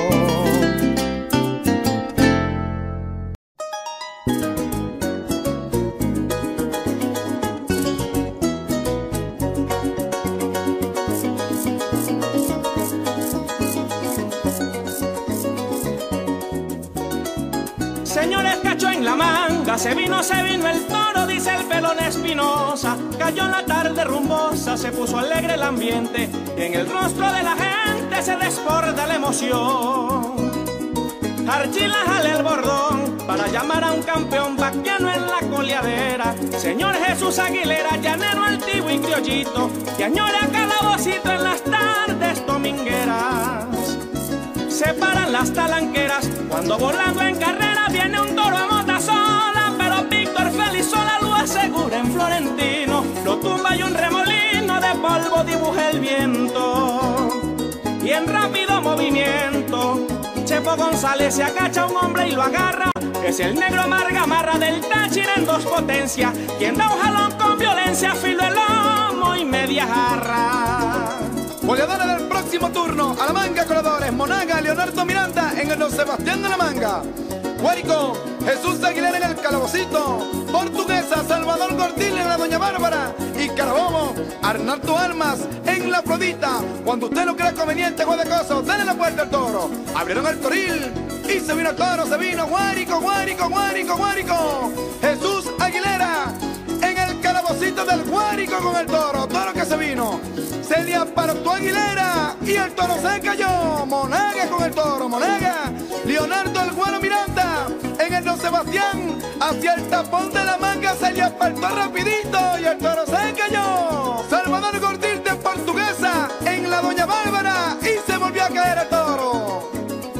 Señores, cacho en la manga, se vino el toro, dice el pelón Espinosa. Cayó la tarde rumbosa, se puso alegre el ambiente y en el rostro de la gente se desborda la emoción. Archila jale el bordón para llamar a un campeón vaquiano en la coleadera. Señor Jesús Aguilera, llanero altivo y criollito, que añora calabocito en las tardes domingueras. Se paran las talanqueras cuando volando en carrera viene un toro a mota sola, pero Víctor Felizola lo asegura en Florentino, lo tumba y un remolino de polvo dibuja el viento. Y en rápido movimiento Chepo González se agacha a un hombre y lo agarra. Es el negro amarga marra del Táchira en dos potencias, quien da un jalón con violencia, filo el lomo y media jarra. Goleadora del próximo turno, a la manga coladores, Monaga, Leonardo Miranda en el Don Sebastián de la Manga. Guárico, Jesús Aguilera en el Calabocito, Portuguesa, Salvador Gordil en la Doña Bárbara y Carabobo, Arnaldo Almas en la Afrodita. Cuando usted lo crea conveniente, juez de cosas, dale la puerta al toro. Abrieron el toril y se vino el toro, se vino Guárico, Guárico, Guárico, Guárico. Jesús Aguilera en el Calabocito del Guárico con el toro, toro que se vino. Se le apartó Aguilera y el toro se cayó. Monaga con el toro, Monaga. Leonardo el Güero Miranda en el Don Sebastián hacia el tapón de la manga se le apartó rapidito y el toro se cayó. Salvador Gordil de Portuguesa en la Doña Bárbara y se volvió a caer el toro.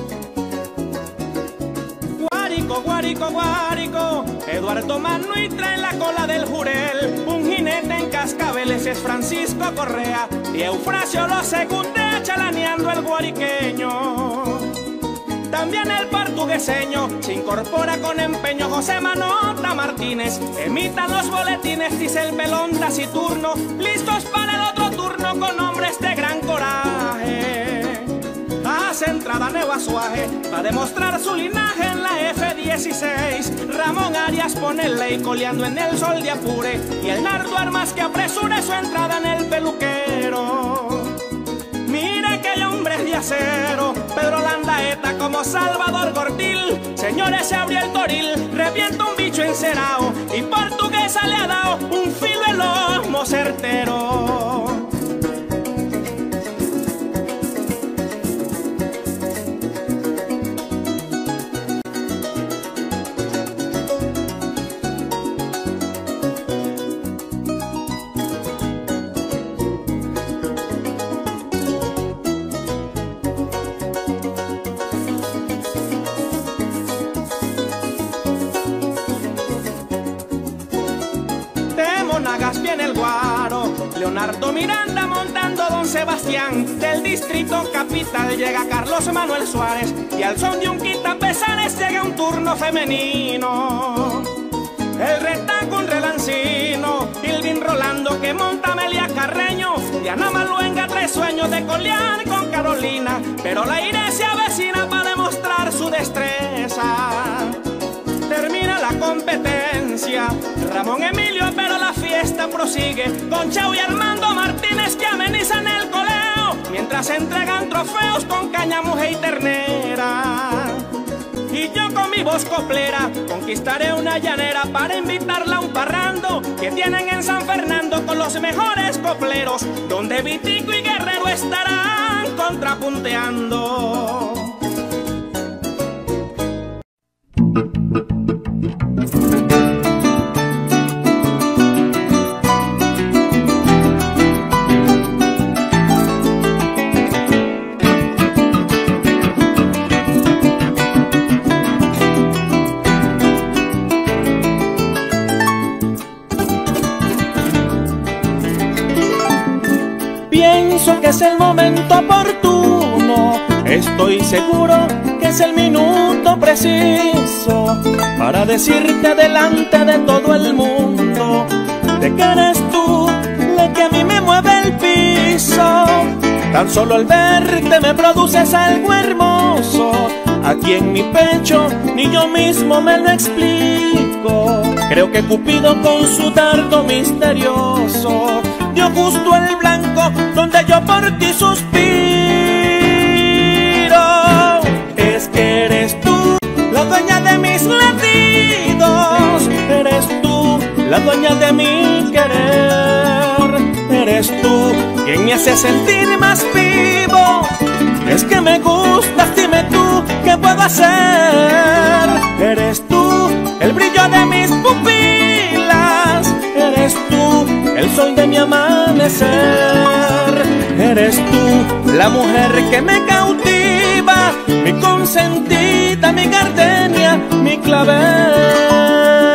Guárico, Guárico, Guárico, Eduardo Manu y trae la cola del jurel. Un jinete en cascabeles es Francisco Correa y Eufrasio lo secundea chalaneando el guariqueño. También el portugueseño se incorpora con empeño. José Manota Martínez emita los boletines, dice el pelón taciturno, listos para el otro turno con hombres de gran coraje. Hace entrada Neo Azuaje para demostrar su linaje en la F-16. Ramón Arias pone ley coleando en el Sol de Apure y el Nardo Armas que apresure su entrada en el peluquero. Mire que hay hombres de acero, Pedro Landaeta como Salvador Gordil. Señores, se abrió el toril, revienta un bicho encerado y Portuguesa le ha dado un filo el lomo certero. Viene el Guaro, Leonardo Miranda montando Don Sebastián. Del distrito capital llega Carlos Manuel Suárez y al son de un quitapesares llega un turno femenino. El retaco un relancino, Hilvin Rolando que monta Amelia Carreño. Diana Maluenga trae sueños de colear con Carolina, pero la Aire se avecina para demostrar su destreza. Termina la competencia, Ramón Emilio, pero la fiesta prosigue con Chau y Armando Martínez que amenizan el coleo mientras se entregan trofeos con caña, mujer y ternera. Y yo con mi voz coplera conquistaré una llanera para invitarla a un parrando que tienen en San Fernando con los mejores copleros, donde Vitico y Guerrero estarán contrapunteando. Pienso que es el momento oportuno, estoy seguro que es el minuto preciso para decirte delante de todo el mundo de que eres tú la que a mí me mueve el piso. Tan solo al verte me produces algo hermoso aquí en mi pecho, ni yo mismo me lo explico. Creo que Cupido con su dardo misterioso dio justo el blanco donde yo por ti suspiro. Es que eres tú la dueña de mis latidos, eres tú la dueña de mi querer, eres tú quien me hace sentir más vivo. Es que me gustas, dime tú qué puedo hacer. Eres tú el brillo de mis pupilas, eres tú el sol de mi amanecer, eres tú la mujer que me cautiva, mi consentida, mi gardenia, mi clavel.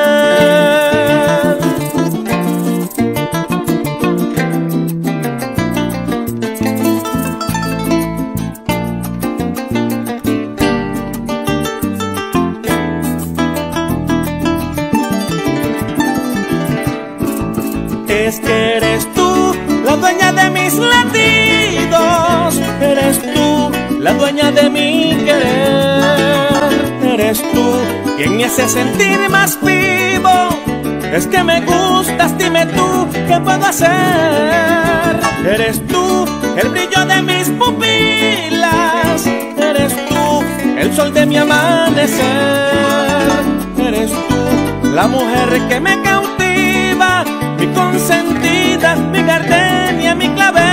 Es que eres tú la dueña de mis latidos, eres tú la dueña de mi querer, eres tú quien me hace sentir más vivo. Es que me gustas, dime tú, ¿qué puedo hacer? Eres tú, el brillo de mis pupilas. Eres tú, el sol de mi amanecer. Eres tú, la mujer que me cautiva, mi consentida, mi gardenia, mi clavel.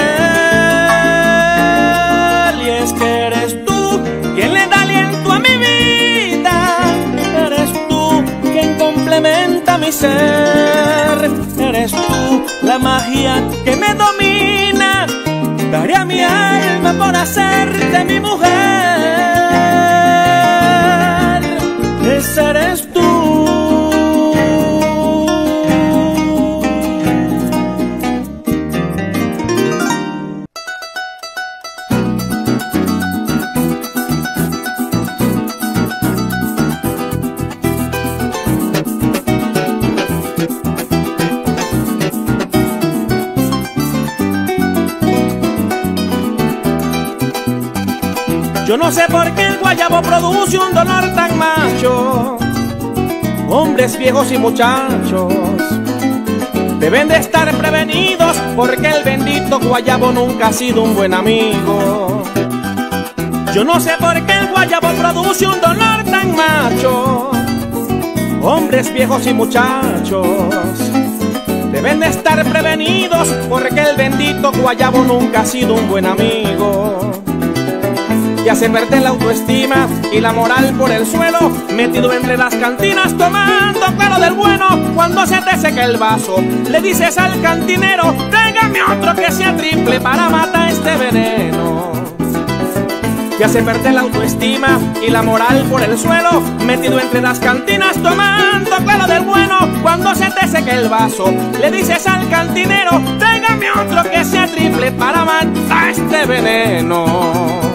Y es que eres tú quien le da aliento a mi vida. Eres tú quien complementa mi ser. Eres tú la magia que me domina. Daría mi alma por hacerte mi mujer. Ese eres tú. Yo no sé por qué el guayabo produce un dolor tan macho. Hombres viejos y muchachos deben de estar prevenidos, porque el bendito guayabo nunca ha sido un buen amigo. Yo no sé por qué el guayabo produce un dolor tan macho. Hombres viejos y muchachos deben de estar prevenidos, porque el bendito guayabo nunca ha sido un buen amigo. Y hace perder la autoestima y la moral por el suelo, metido entre las cantinas tomando claro del bueno. Cuando se te seca el vaso, le dices al cantinero: tráigame otro que sea triple para matar este veneno. Y hace perder la autoestima y la moral por el suelo, metido entre las cantinas tomando claro del bueno. Cuando se te seca el vaso, le dices al cantinero: tráigame otro que sea triple para matar este veneno.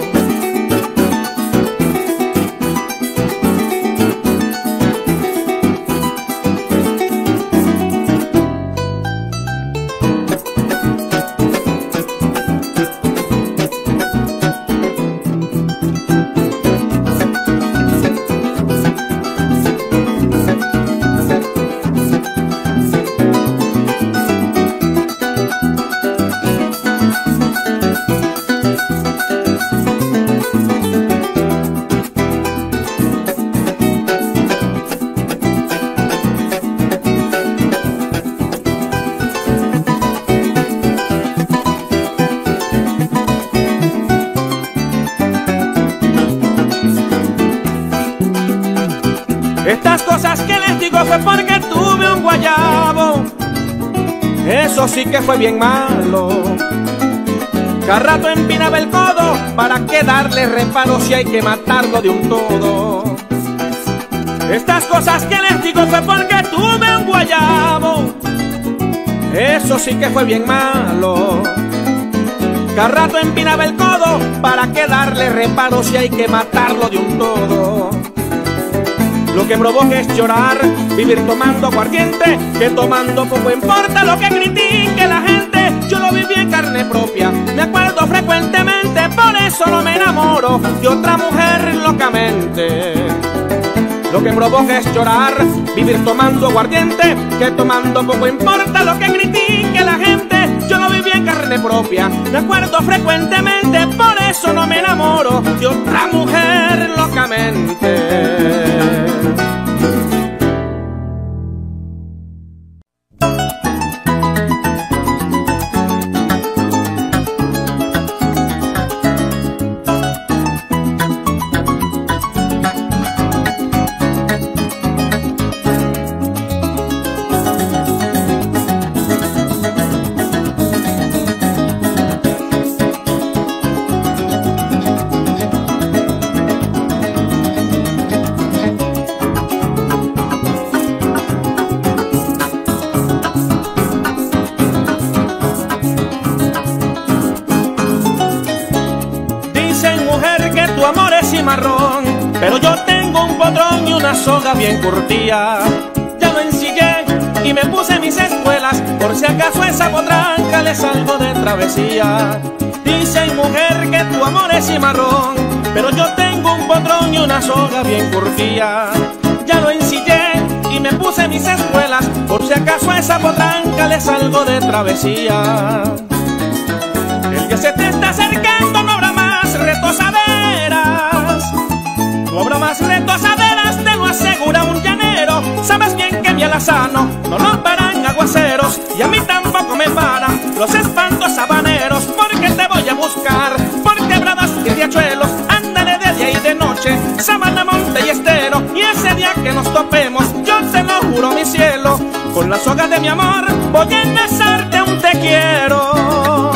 Estas cosas que les digo fue porque tuve un guayabo. Eso sí que fue bien malo. Cada rato empinaba el codo, ¿para qué darle reparo si hay que matarlo de un todo? Estas cosas que les digo fue porque tuve un guayabo. Eso sí que fue bien malo. Cada rato empinaba el codo, ¿para qué darle reparo si hay que matarlo de un todo? Lo que provoca es llorar, vivir tomando aguardiente, que tomando poco importa lo que critique la gente. Yo lo viví en carne propia, me acuerdo frecuentemente, por eso no me enamoro de otra mujer locamente. Lo que provoca es llorar, vivir tomando aguardiente, que tomando poco importa lo que critique la gente. Yo lo viví en carne propia, me acuerdo frecuentemente, por eso no me enamoro de otra mujer locamente. Tu amor es cimarrón, pero yo tengo un potrón y una soga bien curtida. Ya lo ensillé y me puse mis espuelas, por si acaso a esa potranca le salgo de travesía. Dicen, mujer, que tu amor es cimarrón, pero yo tengo un potrón y una soga bien curtida. ya lo ensillé y me puse mis espuelas, por si acaso a esa potranca le salgo de travesía. El día se te está acercando, no habrá más retosaderas, no habrá más retosaderas, te lo asegura un llanero. Sabes bien que mi alazano no lo paran aguaceros, y a mí tampoco me paran los espantos habaneros, porque te voy a buscar por quebradas y riachuelos, ándale de día y de noche, sabana, monte y estero, y ese día que nos topemos, yo te lo juro mi cielo, con la soga de mi amor voy a enlazarte un te quiero.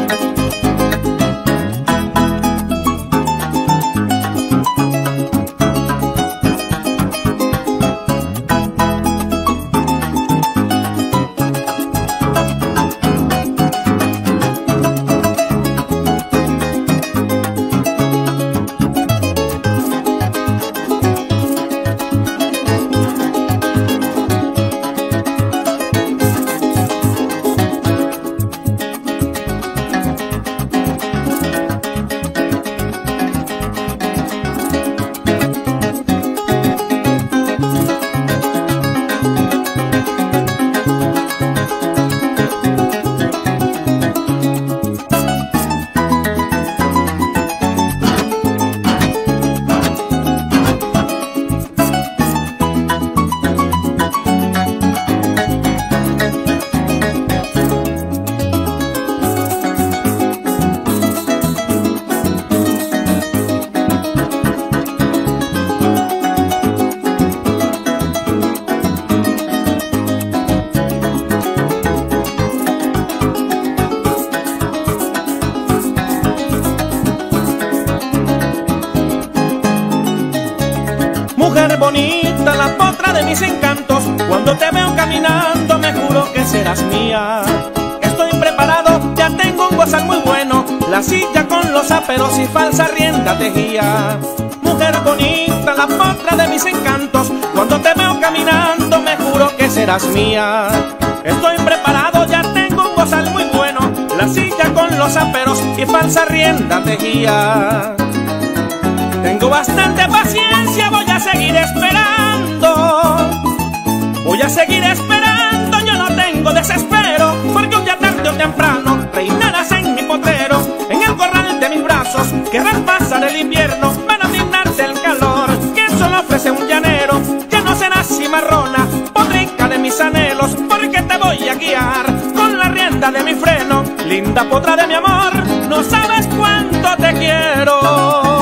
Mujer bonita, la potra de mis encantos, cuando te veo caminando me juro que serás mía. Estoy preparado, ya tengo un bozal muy bueno, la silla con los aperos y falsa rienda tejía. Mujer bonita, la potra de mis encantos, cuando te veo caminando me juro que serás mía. Estoy preparado, ya tengo un bozal muy bueno, la silla con los aperos y falsa rienda tejía. Tengo bastante paciencia, voy a seguir esperando. Voy a seguir esperando, yo no tengo desespero, porque un día tarde o temprano reinarás en mi potrero. En el corral de mis brazos querrás pasar el invierno para brindarte el calor que solo ofrece un llanero. Ya no serás cimarrona, potrica de mis anhelos, porque te voy a guiar con la rienda de mi freno. Linda potra de mi amor, no sabes cuánto te quiero.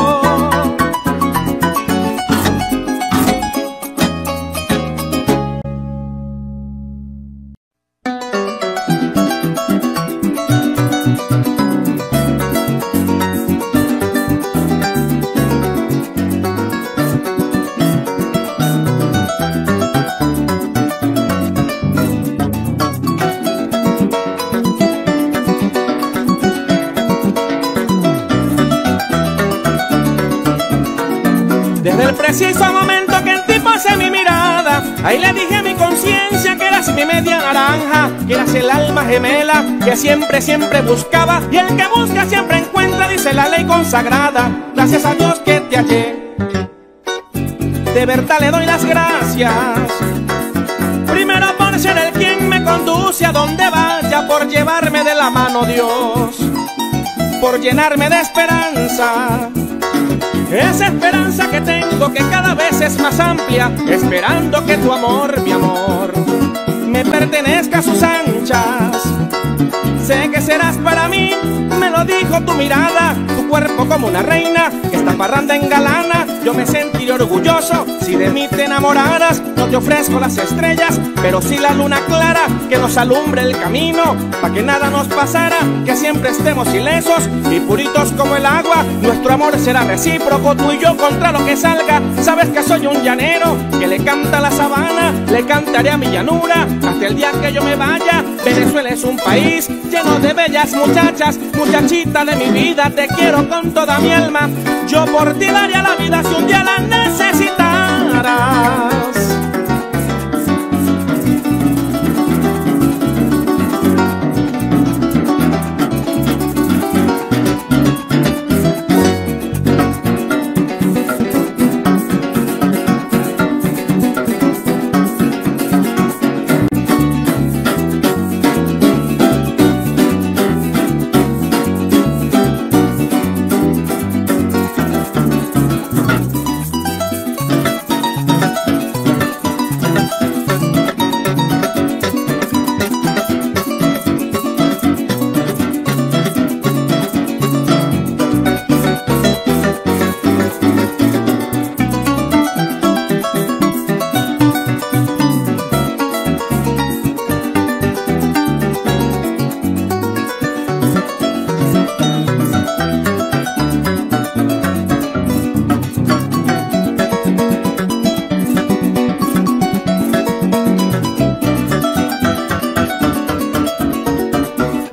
Desde el preciso momento que en ti posé mi mirada, ahí le dije a mi conciencia que eras mi media naranja, que eras el alma gemela que siempre, siempre buscaba, y el que busca siempre encuentra, dice la ley consagrada. Gracias a Dios que te hallé, de verdad le doy las gracias. Primero por ser el quien me conduce a donde vaya, por llevarme de la mano Dios, por llenarme de esperanza. Esa esperanza que tengo que cada vez es más amplia, esperando que tu amor, mi amor, me pertenezca a sus anchas. Sé que serás para mí, me lo dijo tu mirada, tu cuerpo como una reina que esta parranda engalana. Yo me sentiré orgulloso si de mí te enamoraras. No te ofrezco las estrellas, pero sí la luna clara que nos alumbre el camino, pa' que nada nos pasara, que siempre estemos ilesos y puritos como el agua. Nuestro amor será recíproco, tú y yo contra lo que salga. Sabes que soy un llanero que le canta a la sabana, le cantaré a mi llanura hasta el día que yo me vaya. Venezuela es un país lleno de bellas muchachas, muchachita de mi vida, te quiero con toda mi alma. Yo por ti daría la vida si un día la necesitaras.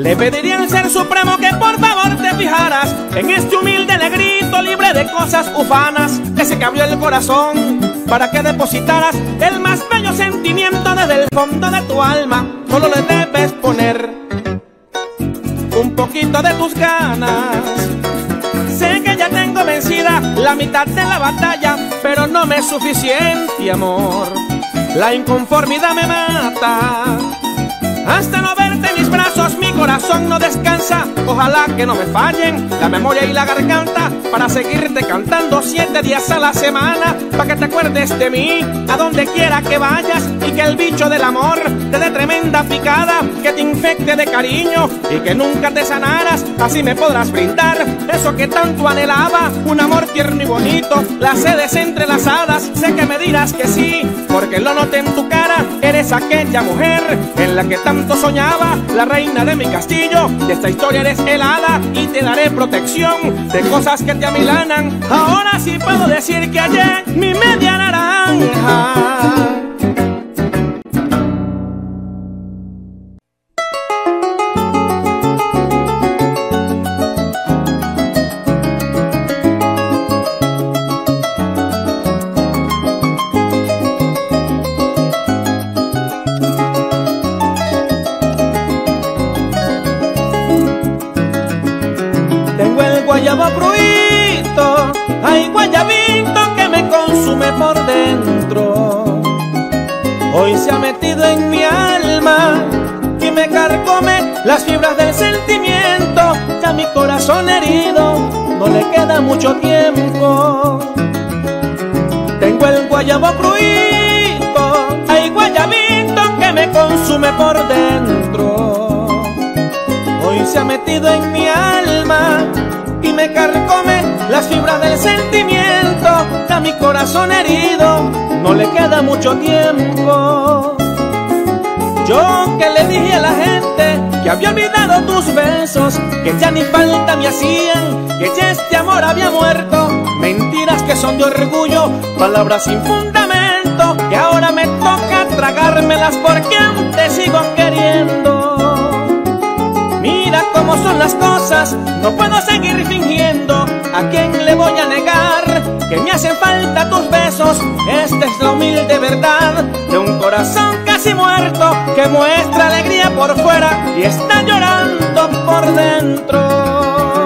Le pediría al Ser Supremo que por favor te fijaras en este humilde negrito libre de cosas ufanas, ese que abrió el corazón para que depositaras el más bello sentimiento desde el fondo de tu alma. Solo le debes poner un poquito de tus ganas. Sé que ya tengo vencida la mitad de la batalla, pero no me es suficiente, amor. La inconformidad me mata. Hasta no verte en mis brazos mi corazón no descansa. Ojalá que no me fallen la memoria y la garganta para seguirte cantando 7 días a la semana, para que te acuerdes de mí a donde quiera que vayas, y que el bicho del amor te dé tremenda picada, que te infecte de cariño y que nunca te sanaras. Así me podrás brindar eso que tanto anhelaba, un amor tierno y bonito, las sedes entrelazadas. Sé que me dirás que sí, porque lo noté en tu cara. Eres aquella mujer en la que tanto soñaba, la reina de mi castillo. De esta historia eres el hada y te daré protección de cosas que te amilanan. Ahora sí puedo decir que hallé mi media naranja. Guayabo pruito, ay guayabito que me consume por dentro. Hoy se ha metido en mi alma y me carcome las fibras del sentimiento. Ya mi corazón herido no le queda mucho tiempo. Tengo el guayabo pruito, ay guayabito que me consume por dentro. Hoy se ha metido en mi alma y me carcome las fibras del sentimiento. A mi corazón herido no le queda mucho tiempo. Yo que le dije a la gente que había olvidado tus besos, que ya ni falta me hacían, que ya este amor había muerto. Mentiras que son de orgullo, palabras sin fundamento, que ahora me toca tragármelas porque antes sigo queriendo. Mira cómo son las cosas, no puedo seguir fingiendo. ¿A quién le voy a negar que me hacen falta tus besos? Esta es la humilde verdad de un corazón casi muerto, que muestra alegría por fuera y está llorando por dentro.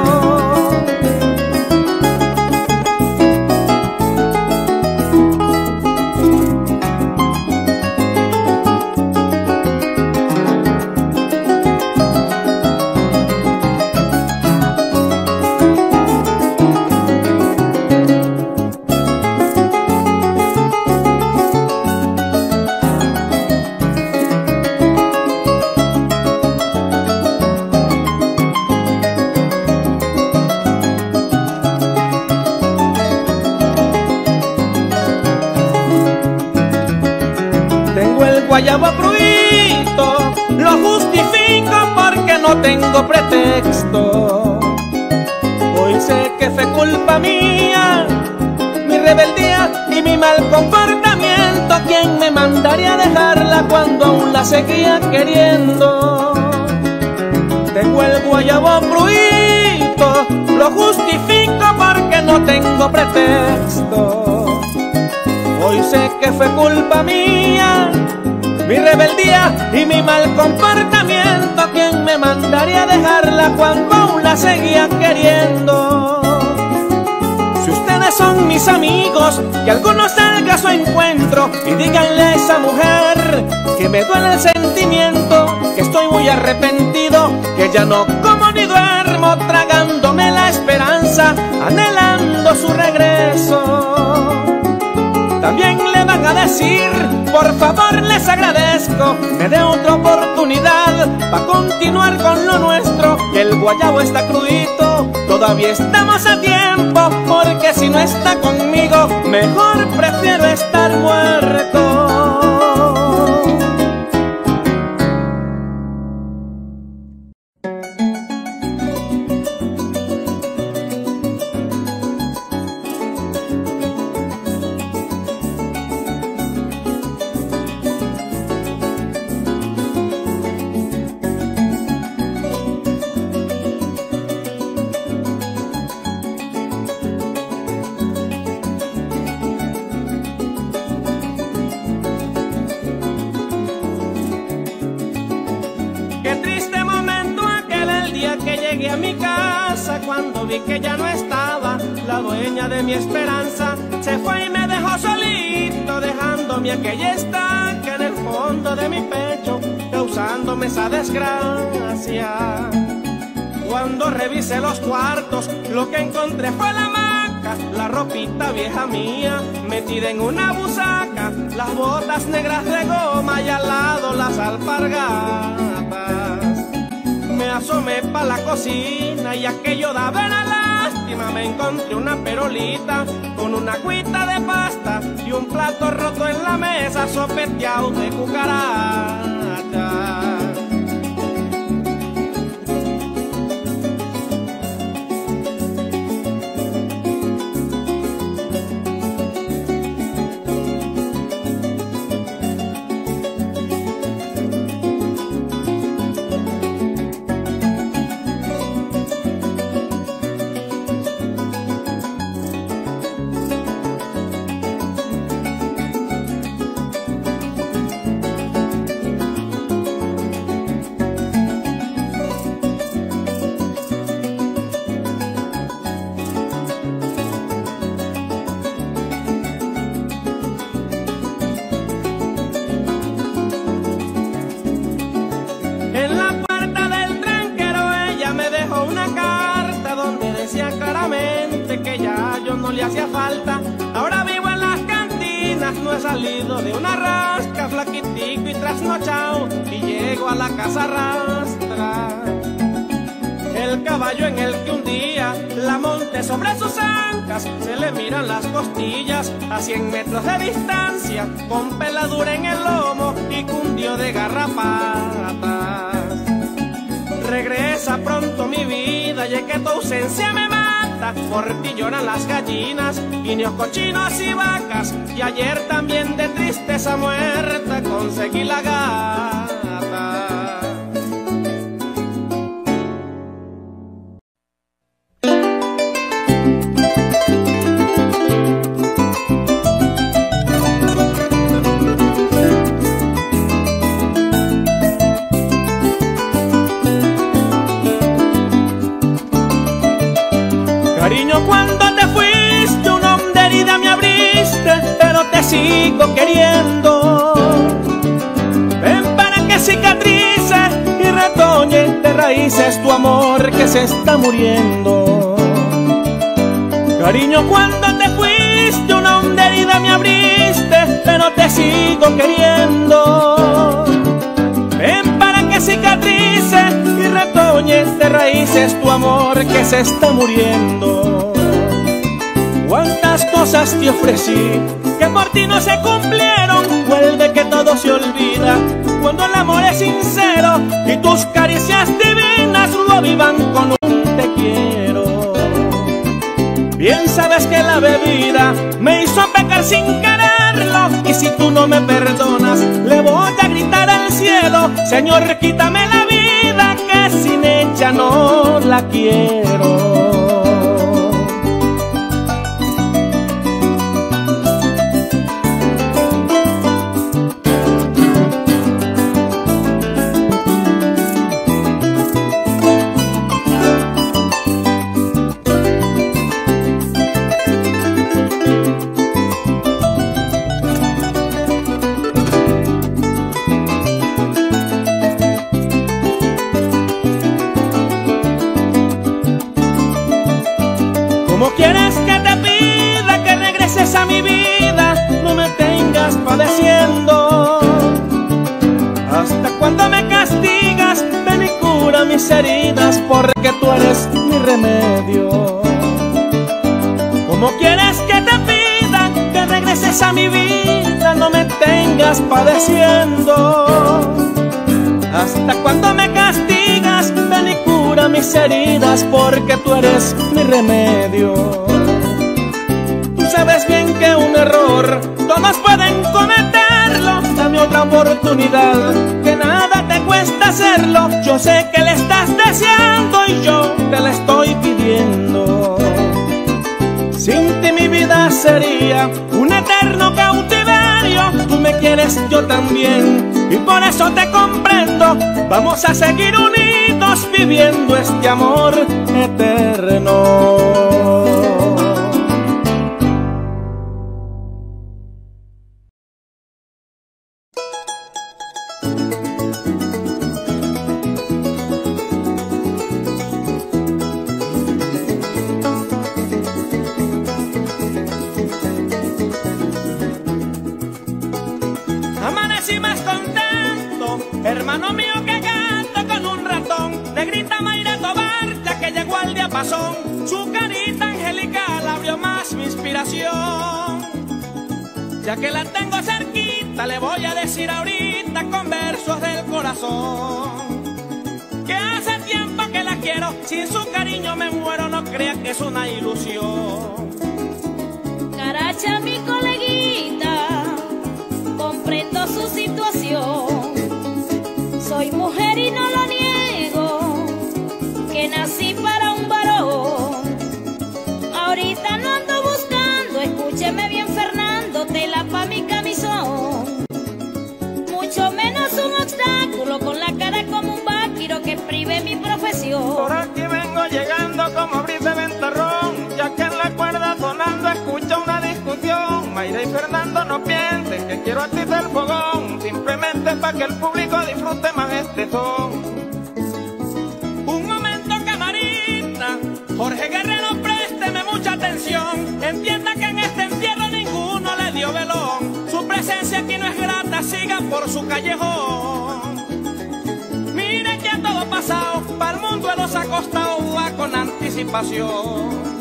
Guayabo pruito, lo justifico porque no tengo pretexto. Hoy sé que fue culpa mía, mi rebeldía y mi mal comportamiento. ¿Quién me mandaría a dejarla cuando aún la seguía queriendo? Tengo el guayabo pruito, lo justifico porque no tengo pretexto. Hoy sé que fue culpa mía, mi rebeldía y mi mal comportamiento. ¿Quién me mandaría a dejarla cuando aún la seguía queriendo? Si ustedes son mis amigos, que alguno salga a su encuentro y díganle a esa mujer que me duele el sentimiento, que estoy muy arrepentido, que ya no como ni duermo, tragándome la esperanza, anhelando su regreso. También le van a decir, por favor les agradezco, me dé otra oportunidad para continuar con lo nuestro, que el guayabo está crudito, todavía estamos a tiempo, porque si no está conmigo, mejor prefiero estar muerto. llegué a mi casa cuando vi que ya no estaba la dueña de mi esperanza. Se fue y me dejó solito, dejándome aquella estaca en el fondo de mi pecho, causándome esa desgracia. Cuando revisé los cuartos, lo que encontré fue la hamaca, la ropita vieja mía, metida en una busaca, las botas negras de goma y al lado las alpargatas. Me asomé pa' la cocina y aquello daba la lástima. Me encontré una perolita con una agüita de pasta y un plato roto en la mesa sopeteado de cucaracha. Que ya yo no le hacía falta. Ahora vivo en las cantinas, no he salido de una rasca, flaquitico y trasnochado, y llego a la casa rastra. El caballo en el que un día la monté sobre sus ancas, se le miran las costillas a 100 metros de distancia, con peladura en el lomo y cundió de garrapatas. Regresa pronto mi vida, ya que tu ausencia me mata. Por ti lloran las gallinas, guineos, cochinos y vacas, y ayer también de tristeza muerta conseguí la gata. Cariño, cuando te fuiste, una honda herida me abriste, pero te sigo queriendo. Ven para que cicatrice y retoñe de raíces tu amor que se está muriendo. Cariño, cuando te fuiste, una honda herida me abriste, pero te sigo queriendo. Ven para que cicatrice y retoñe de raíces tu amor que se está muriendo. Cuántas cosas te ofrecí que por ti no se cumplieron. Vuelve que todo se olvida cuando el amor es sincero y tus caricias divinas lo avivan con un te quiero. Bien sabes que la bebida me hizo pecar sin quererlo, y si tú no me perdonas le voy a gritar al cielo: Señor, quítame la vida, que sin ella no la quiero. ¿Cómo quieres que te pida que regreses a mi vida? No me tengas padeciendo. ¿Hasta cuándo me castigas? Ven y cura mis heridas, porque tú eres mi remedio. ¿Cómo quieres que te pida que regreses a mi vida? No me tengas padeciendo. ¿Hasta cuándo me castigas? Ven y cura mis heridas, porque tú eres mi remedio. Tú sabes bien que un error todos pueden cometerlo. Dame otra oportunidad, que nada te cuesta hacerlo. Yo sé que le estás deseando y yo te la estoy pidiendo. Sin ti mi vida sería un eterno cautiverio. Tú me quieres, yo también, y por eso te comprendo. Vamos a seguir unidos sigamos viviendo este amor eterno. Amanecí más contento, hermano mío, que canto con un ratón. Negrita Mayra Tobar, ya que llegó al diapasón, su carita angelical abrió más mi inspiración. Ya que la tengo cerquita, le voy a decir ahorita con versos del corazón que hace tiempo que la quiero, sin su cariño me muero, no crea que es una ilusión. Caracha, mi coleguita, comprendo su situación. Soy mujer y no lo niego, que nací para un varón. Ahorita no ando buscando, escúcheme bien Fernando, tela pa' mi camisón. Mucho menos un obstáculo con la cara como un vaquero que prive mi profesión. Por aquí vengo llegando como brisa de ventarrón, ya que en la cuerda sonando escucho una discusión. Mayra y Fernando, no piensen que quiero atizar el fogón, simplemente para que el público disfrute más este son. Un momento, camarita, Jorge Guerrero, présteme mucha atención. Entienda que en este entierro ninguno le dio velón. Su presencia aquí no es grata, siga por su callejón. Mire que a todo pasado, para el mundo los ha costado, va con anticipación.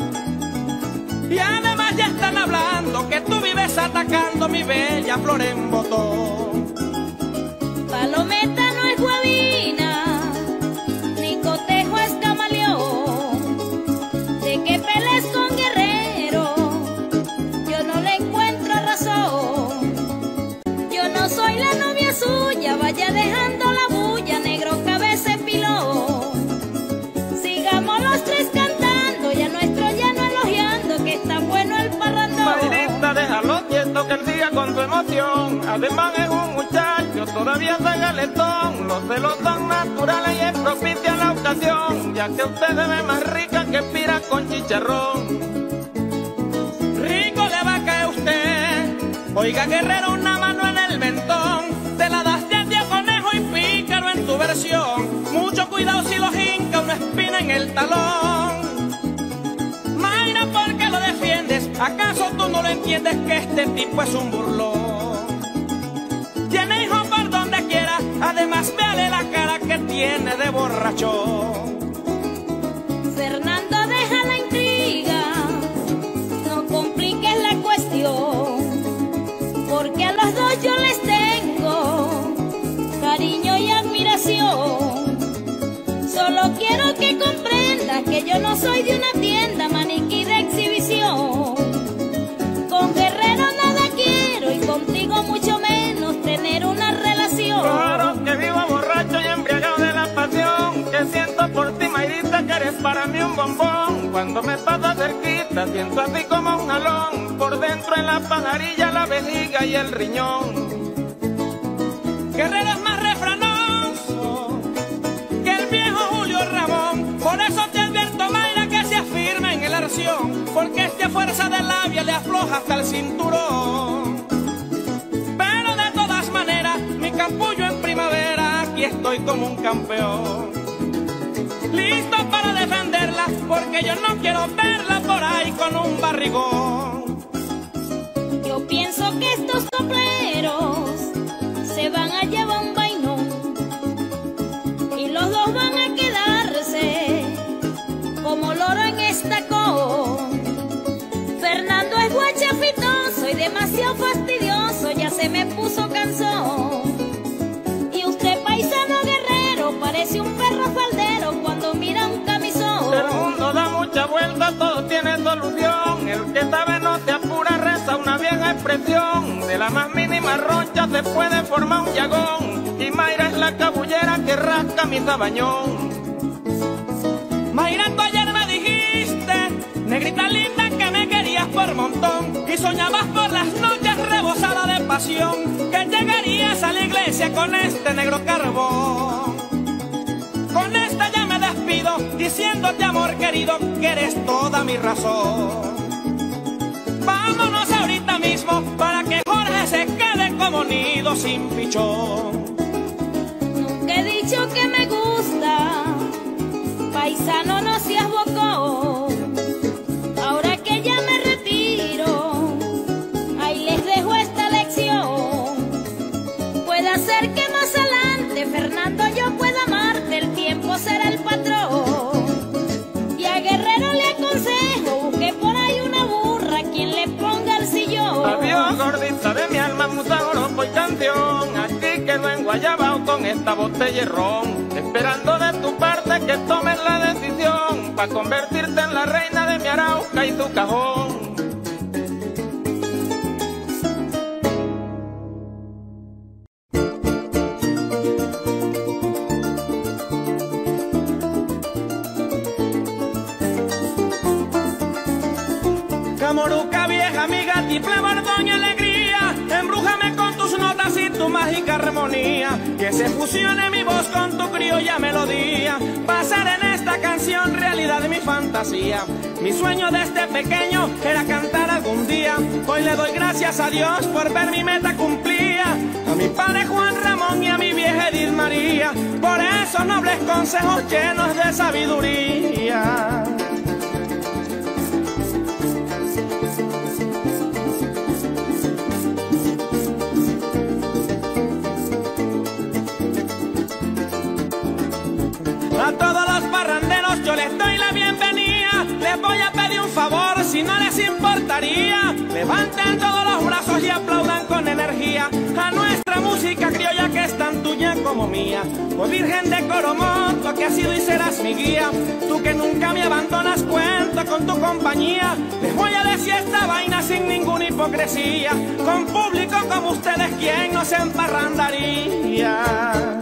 Y además ya están hablando que tú vives atacando mi bella flor en botón. Palometa no es guabina, ni cotejo es camaleón. De que pelees con Guerrero, yo no le encuentro razón. Yo no soy la novia suya, vaya dejando la bulla, negro cabeza de pilón. Sigamos los tres cantando, ya nuestro llano elogiando, que está bueno el parrandón. Mayrita, déjalo quieto que él siga con su emoción. Además es un muchacho, todavía está galetón. Los celos son naturales y es propicia la ocasión, ya que usted se ve más rica que pira con chicharrón. Rico le va a caer usted, oiga Guerrero, una mano en el mentón. Te la das de tío conejo y pícaro en tu versión. Mucho cuidado si los hinca una espina en el talón. Mayra, ¿por qué lo defiendes? ¿Acaso tú no lo entiendes que este tipo es un burlón? Tiene hijos por donde quiera, además véale la cara que tiene de borrachón. Fernando, deja la intriga, no compliques la cuestión, porque a los dos yo les tengo cariño y admiración. Solo quiero que comprendas que yo no soy de una tienda maniquí de exhibición. Con Guerrero nada quiero y contigo mucho menos tener una relación. Claro que vivo borracho y embriagado de la pasión, que siento por ti, Mayrita, que eres para mí un bombón. Cuando me pasas cerquita siento así como un jalón, por dentro en la pajarilla, la vejiga y el riñón. Guerrero es más refranoso que el viejo Julio Ramón. Por eso te advierto, Mayra, que se afirme en el arción, porque esta fuerza de labia le afloja hasta el cinturón. Pero de todas maneras, mi capullo en primavera, aquí estoy como un campeón, listo para defenderla, porque yo no quiero verla por ahí con un barrigón. Yo pienso que estos copleros se van a llevar un vainón y los dos van a quedarse como loro en estacón. Fernando es guachafitoso y demasiado fastidioso, ya se me puso cansón. Y usted, paisano Guerrero, parece un perro faldero cuando mira un camisón. El mundo da mucha vuelta, todo tiene solución. El que sabe no se apura, reza una vieja expresión. De la más mínima roncha se puede formar un llagón, y Mayra es la cabullera que rasca mi sabañón. Mayra, tú ayer me dijiste, negrita linda, que me querías por montón, y soñabas por las noches rebosada de pasión, que llegarías a la iglesia con este negro carbón. Con esta llama diciéndote, amor querido, que eres toda mi razón. Vámonos ahorita mismo para que Jorge se quede como nido sin pichón. Nunca he dicho que me gusta, paisano, no seas bocón. Ahora que ya me retiro, ahí les dejo esta lección. Puede ser que más adelante, Fernando, yo pueda amarte, el tiempo será el patrón. Y a Guerrero le aconsejo, busque por ahí una burra quien le ponga el sillón. Adiós, gordita de mi alma, musagoropo y canción. Aquí quedo en Guayabao con esta botella y ron, esperando de tu parte que tomes la decisión para convertirte en la reina de mi Arauca y tu cajón. Camoruca vieja, amiga, tiple bardoña, alegría, embrújame con tus notas y tu mágica armonía, que se fusione mi voz con tu criolla melodía, para hacer en esta canción realidad de mi fantasía. Mi sueño desde pequeño era cantar algún día, hoy le doy gracias a Dios por ver mi meta cumplida, a mi padre Juan Ramón y a mi vieja Edith María, por esos nobles consejos llenos de sabiduría. A todos los parranderos yo les doy la bienvenida. Les voy a pedir un favor si no les importaría. Levanten todos los brazos y aplaudan con energía a nuestra música criolla que es tan tuya como mía. Oh Virgen de Coromoto, que has sido y serás mi guía. Tú que nunca me abandonas, cuento con tu compañía. Les voy a decir esta vaina sin ninguna hipocresía. Con público como ustedes, ¿quién no se emparrandaría?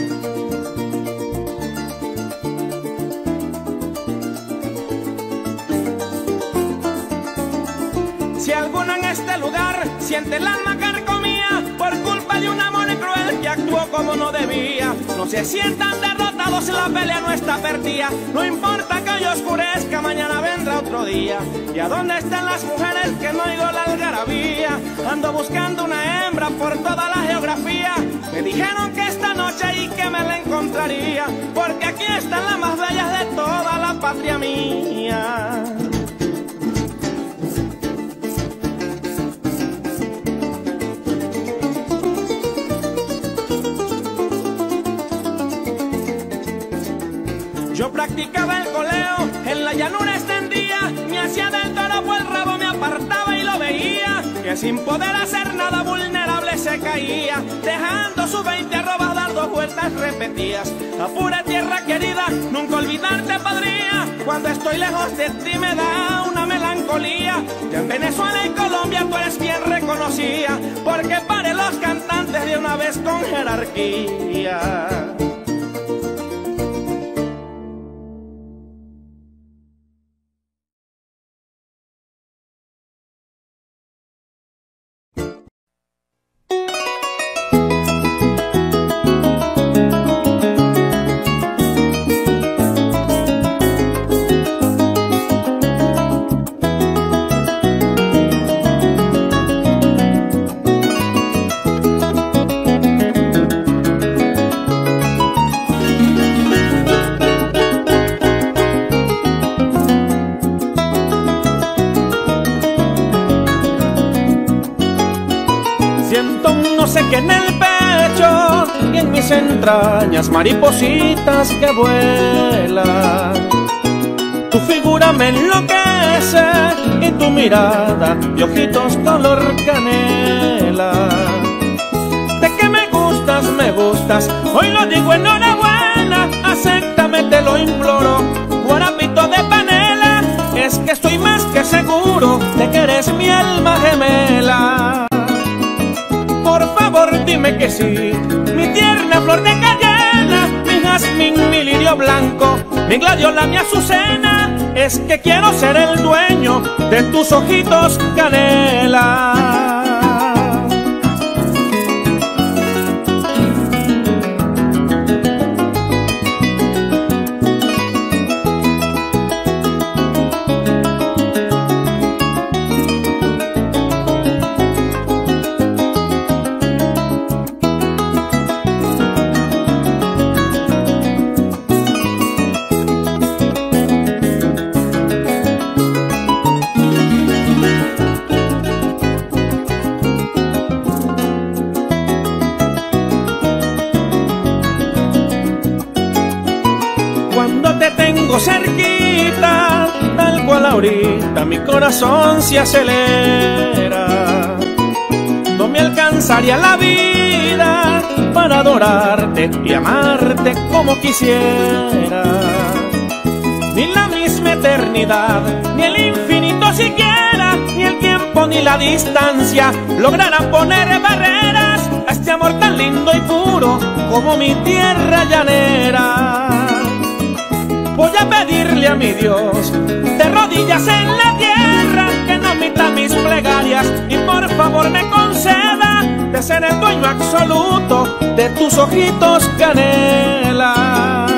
Si alguno en este lugar siente el alma carcomía por culpa de un amor cruel que actuó como no debía, no se sientan derrotados, la pelea no está perdida. No importa que hoy oscurezca, mañana vendrá otro día. ¿Y a dónde están las mujeres que no oigo la algarabía? Ando buscando una hembra por toda la geografía. Me dijeron que esta noche y que me la encontraría, porque aquí están las más bellas de toda la patria mía. Yo practicaba el coleo, en la llanura extendía, me hacía del toro por el rabo, me apartaba y lo veía, que sin poder hacer nada vulnerable se caía, dejando sus 20 arrobas dar 2 vueltas repetidas. A pura tierra querida, nunca olvidarte podría, cuando estoy lejos de ti me da una melancolía. Ya en Venezuela y Colombia tú eres bien reconocida, porque pare los cantantes de una vez con jerarquía. Que en el pecho y en mis entrañas maripositas que vuelan. Tu figura me enloquece y tu mirada de ojitos color canela. De que me gustas, hoy lo digo enhorabuena, acéptame, te lo imploro, guarapito de panela. Es que estoy más que seguro de que eres mi alma gemela. Por favor dime que sí, mi tierna flor de cayena, mi jazmín, mi lirio blanco, mi gladiola, mi azucena. Es que quiero ser el dueño de tus ojitos canela. tengo cerquita, tal cual ahorita mi corazón se acelera. No me alcanzaría la vida para adorarte y amarte como quisiera. Ni la misma eternidad, ni el infinito siquiera, ni el tiempo ni la distancia lograrán poner barreras a este amor tan lindo y puro como mi tierra llanera. Voy a pedirle a mi Dios, de rodillas en la tierra, que no omita mis plegarias y por favor me conceda de ser el dueño absoluto de tus ojitos canela.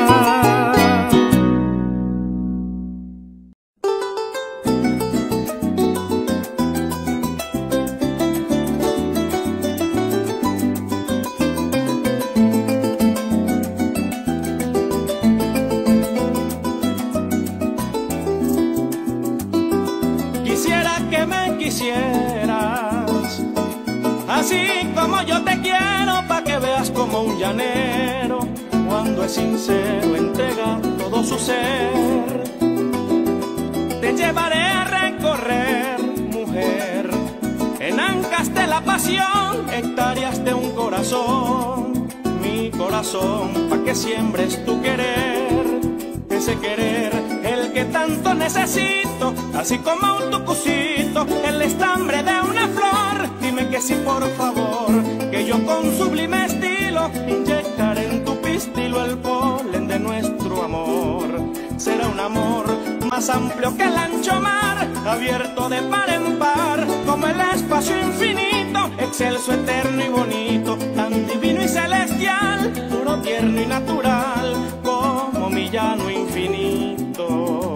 Así como yo te quiero, pa' que veas como un llanero, cuando es sincero, entrega todo su ser. Te llevaré a recorrer, mujer, en ancas de la pasión, hectáreas de un corazón, mi corazón, pa' que siembres tu querer, ese querer, el que tanto necesito, así como un tucucito, el estambre de una flor. Dime que sí, por favor, que yo con sublime estilo inyectaré en tu pistilo el polen de nuestro amor. Será un amor más amplio que el ancho mar, abierto de par en par, como el espacio infinito, excelso, eterno y bonito, tan divino y celestial, puro, tierno y natural, como mi llano infinito.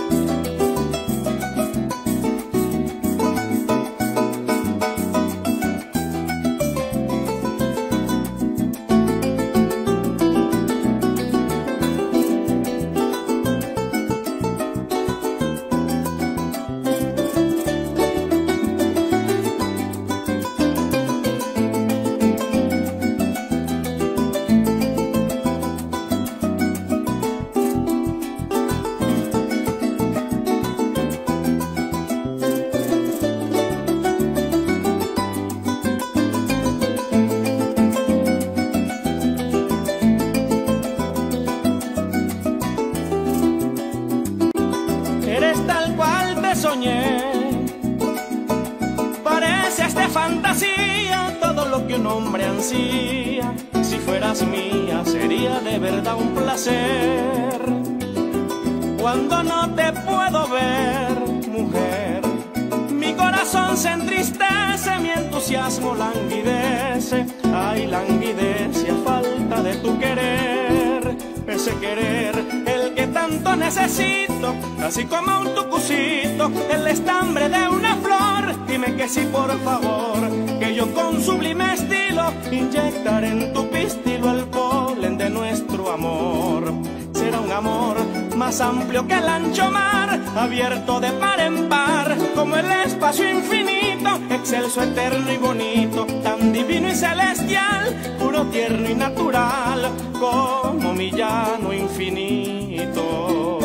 Fantasía, todo lo que un hombre ansía. Si fueras mía sería de verdad un placer. Cuando no te puedo ver, mujer, mi corazón se entristece, mi entusiasmo languidece. Ay, languidece a falta de tu querer, ese querer, el que tanto necesito, así como un tucucito, el estambre de una flor. Dime que sí, por favor, que yo con sublime estilo inyectaré en tu pistilo el polen de nuestro amor. Será un amor más amplio que el ancho mar, abierto de par en par, como el espacio infinito, excelso, eterno y bonito, tan divino y celestial, puro, tierno y natural, como mi llano infinito.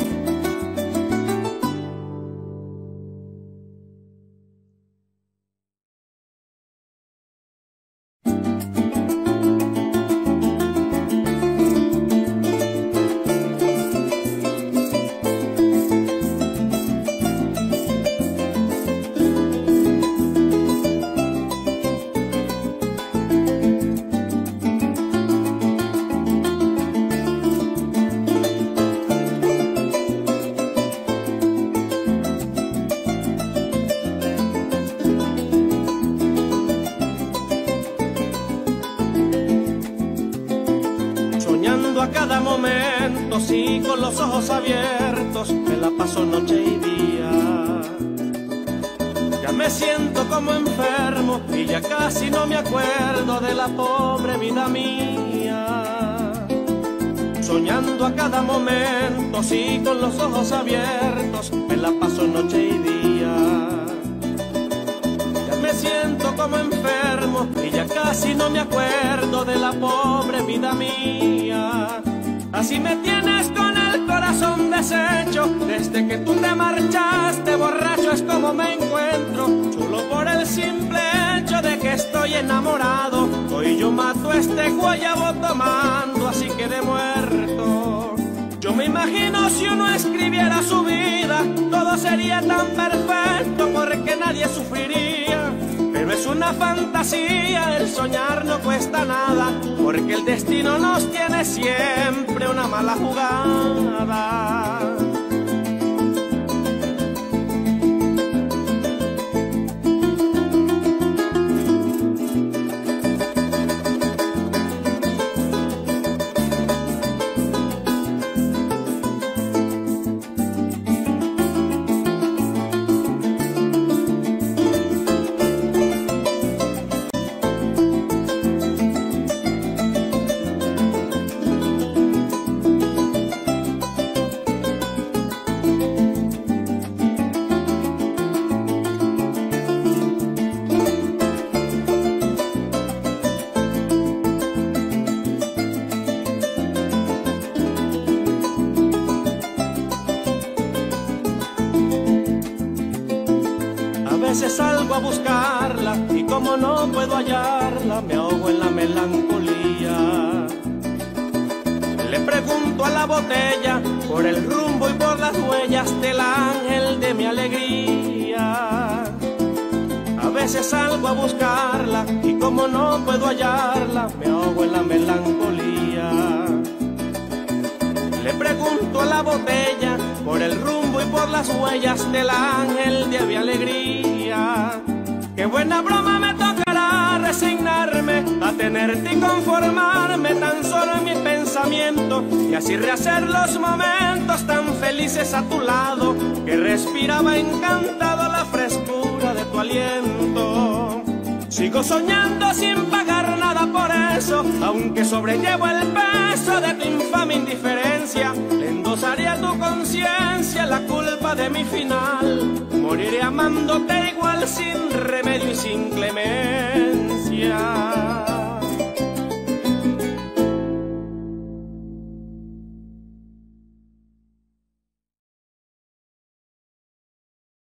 A cada momento, sí, con los ojos abiertos, me la paso noche y día. Ya me siento como enfermo y ya casi no me acuerdo de la pobre vida mía. Soñando a cada momento, sí, con los ojos abiertos, me la paso noche y día. Ya me siento como enfermo y ya casi no me acuerdo de la pobre vida mía. Así me tienes con el corazón deshecho, desde que tú te marchaste borracho es como me encuentro, solo por el simple hecho de que estoy enamorado. Hoy yo mato este guayabo tomando, así que de muerto. Yo me imagino si uno escribiera su vida, todo sería tan perfecto porque nadie sufriría. Pero es una fantasía, el soñar no cuesta nada, porque el destino nos tiene siempre una mala jugada. A veces salgo a buscarla y como no puedo hallarla, me ahogo en la melancolía. Le pregunto a la botella por el rumbo y por las huellas del ángel de mi alegría. A veces salgo a buscarla y como no puedo hallarla, me ahogo en la melancolía. Le pregunto a la botella por el rumbo y por las huellas del ángel de mi alegría. Qué buena broma me tocará resignarme a tenerte y conformarme tan solo en mi pensamiento, y así rehacer los momentos tan felices a tu lado, que respiraba encantado la frescura de tu aliento. Sigo soñando sin pagar nada por eso, aunque sobrellevo el peso de tu infame indiferencia. Le endosaré a tu conciencia la culpa de mi final. Moriré amándote igual, sin remedio y sin clemencia.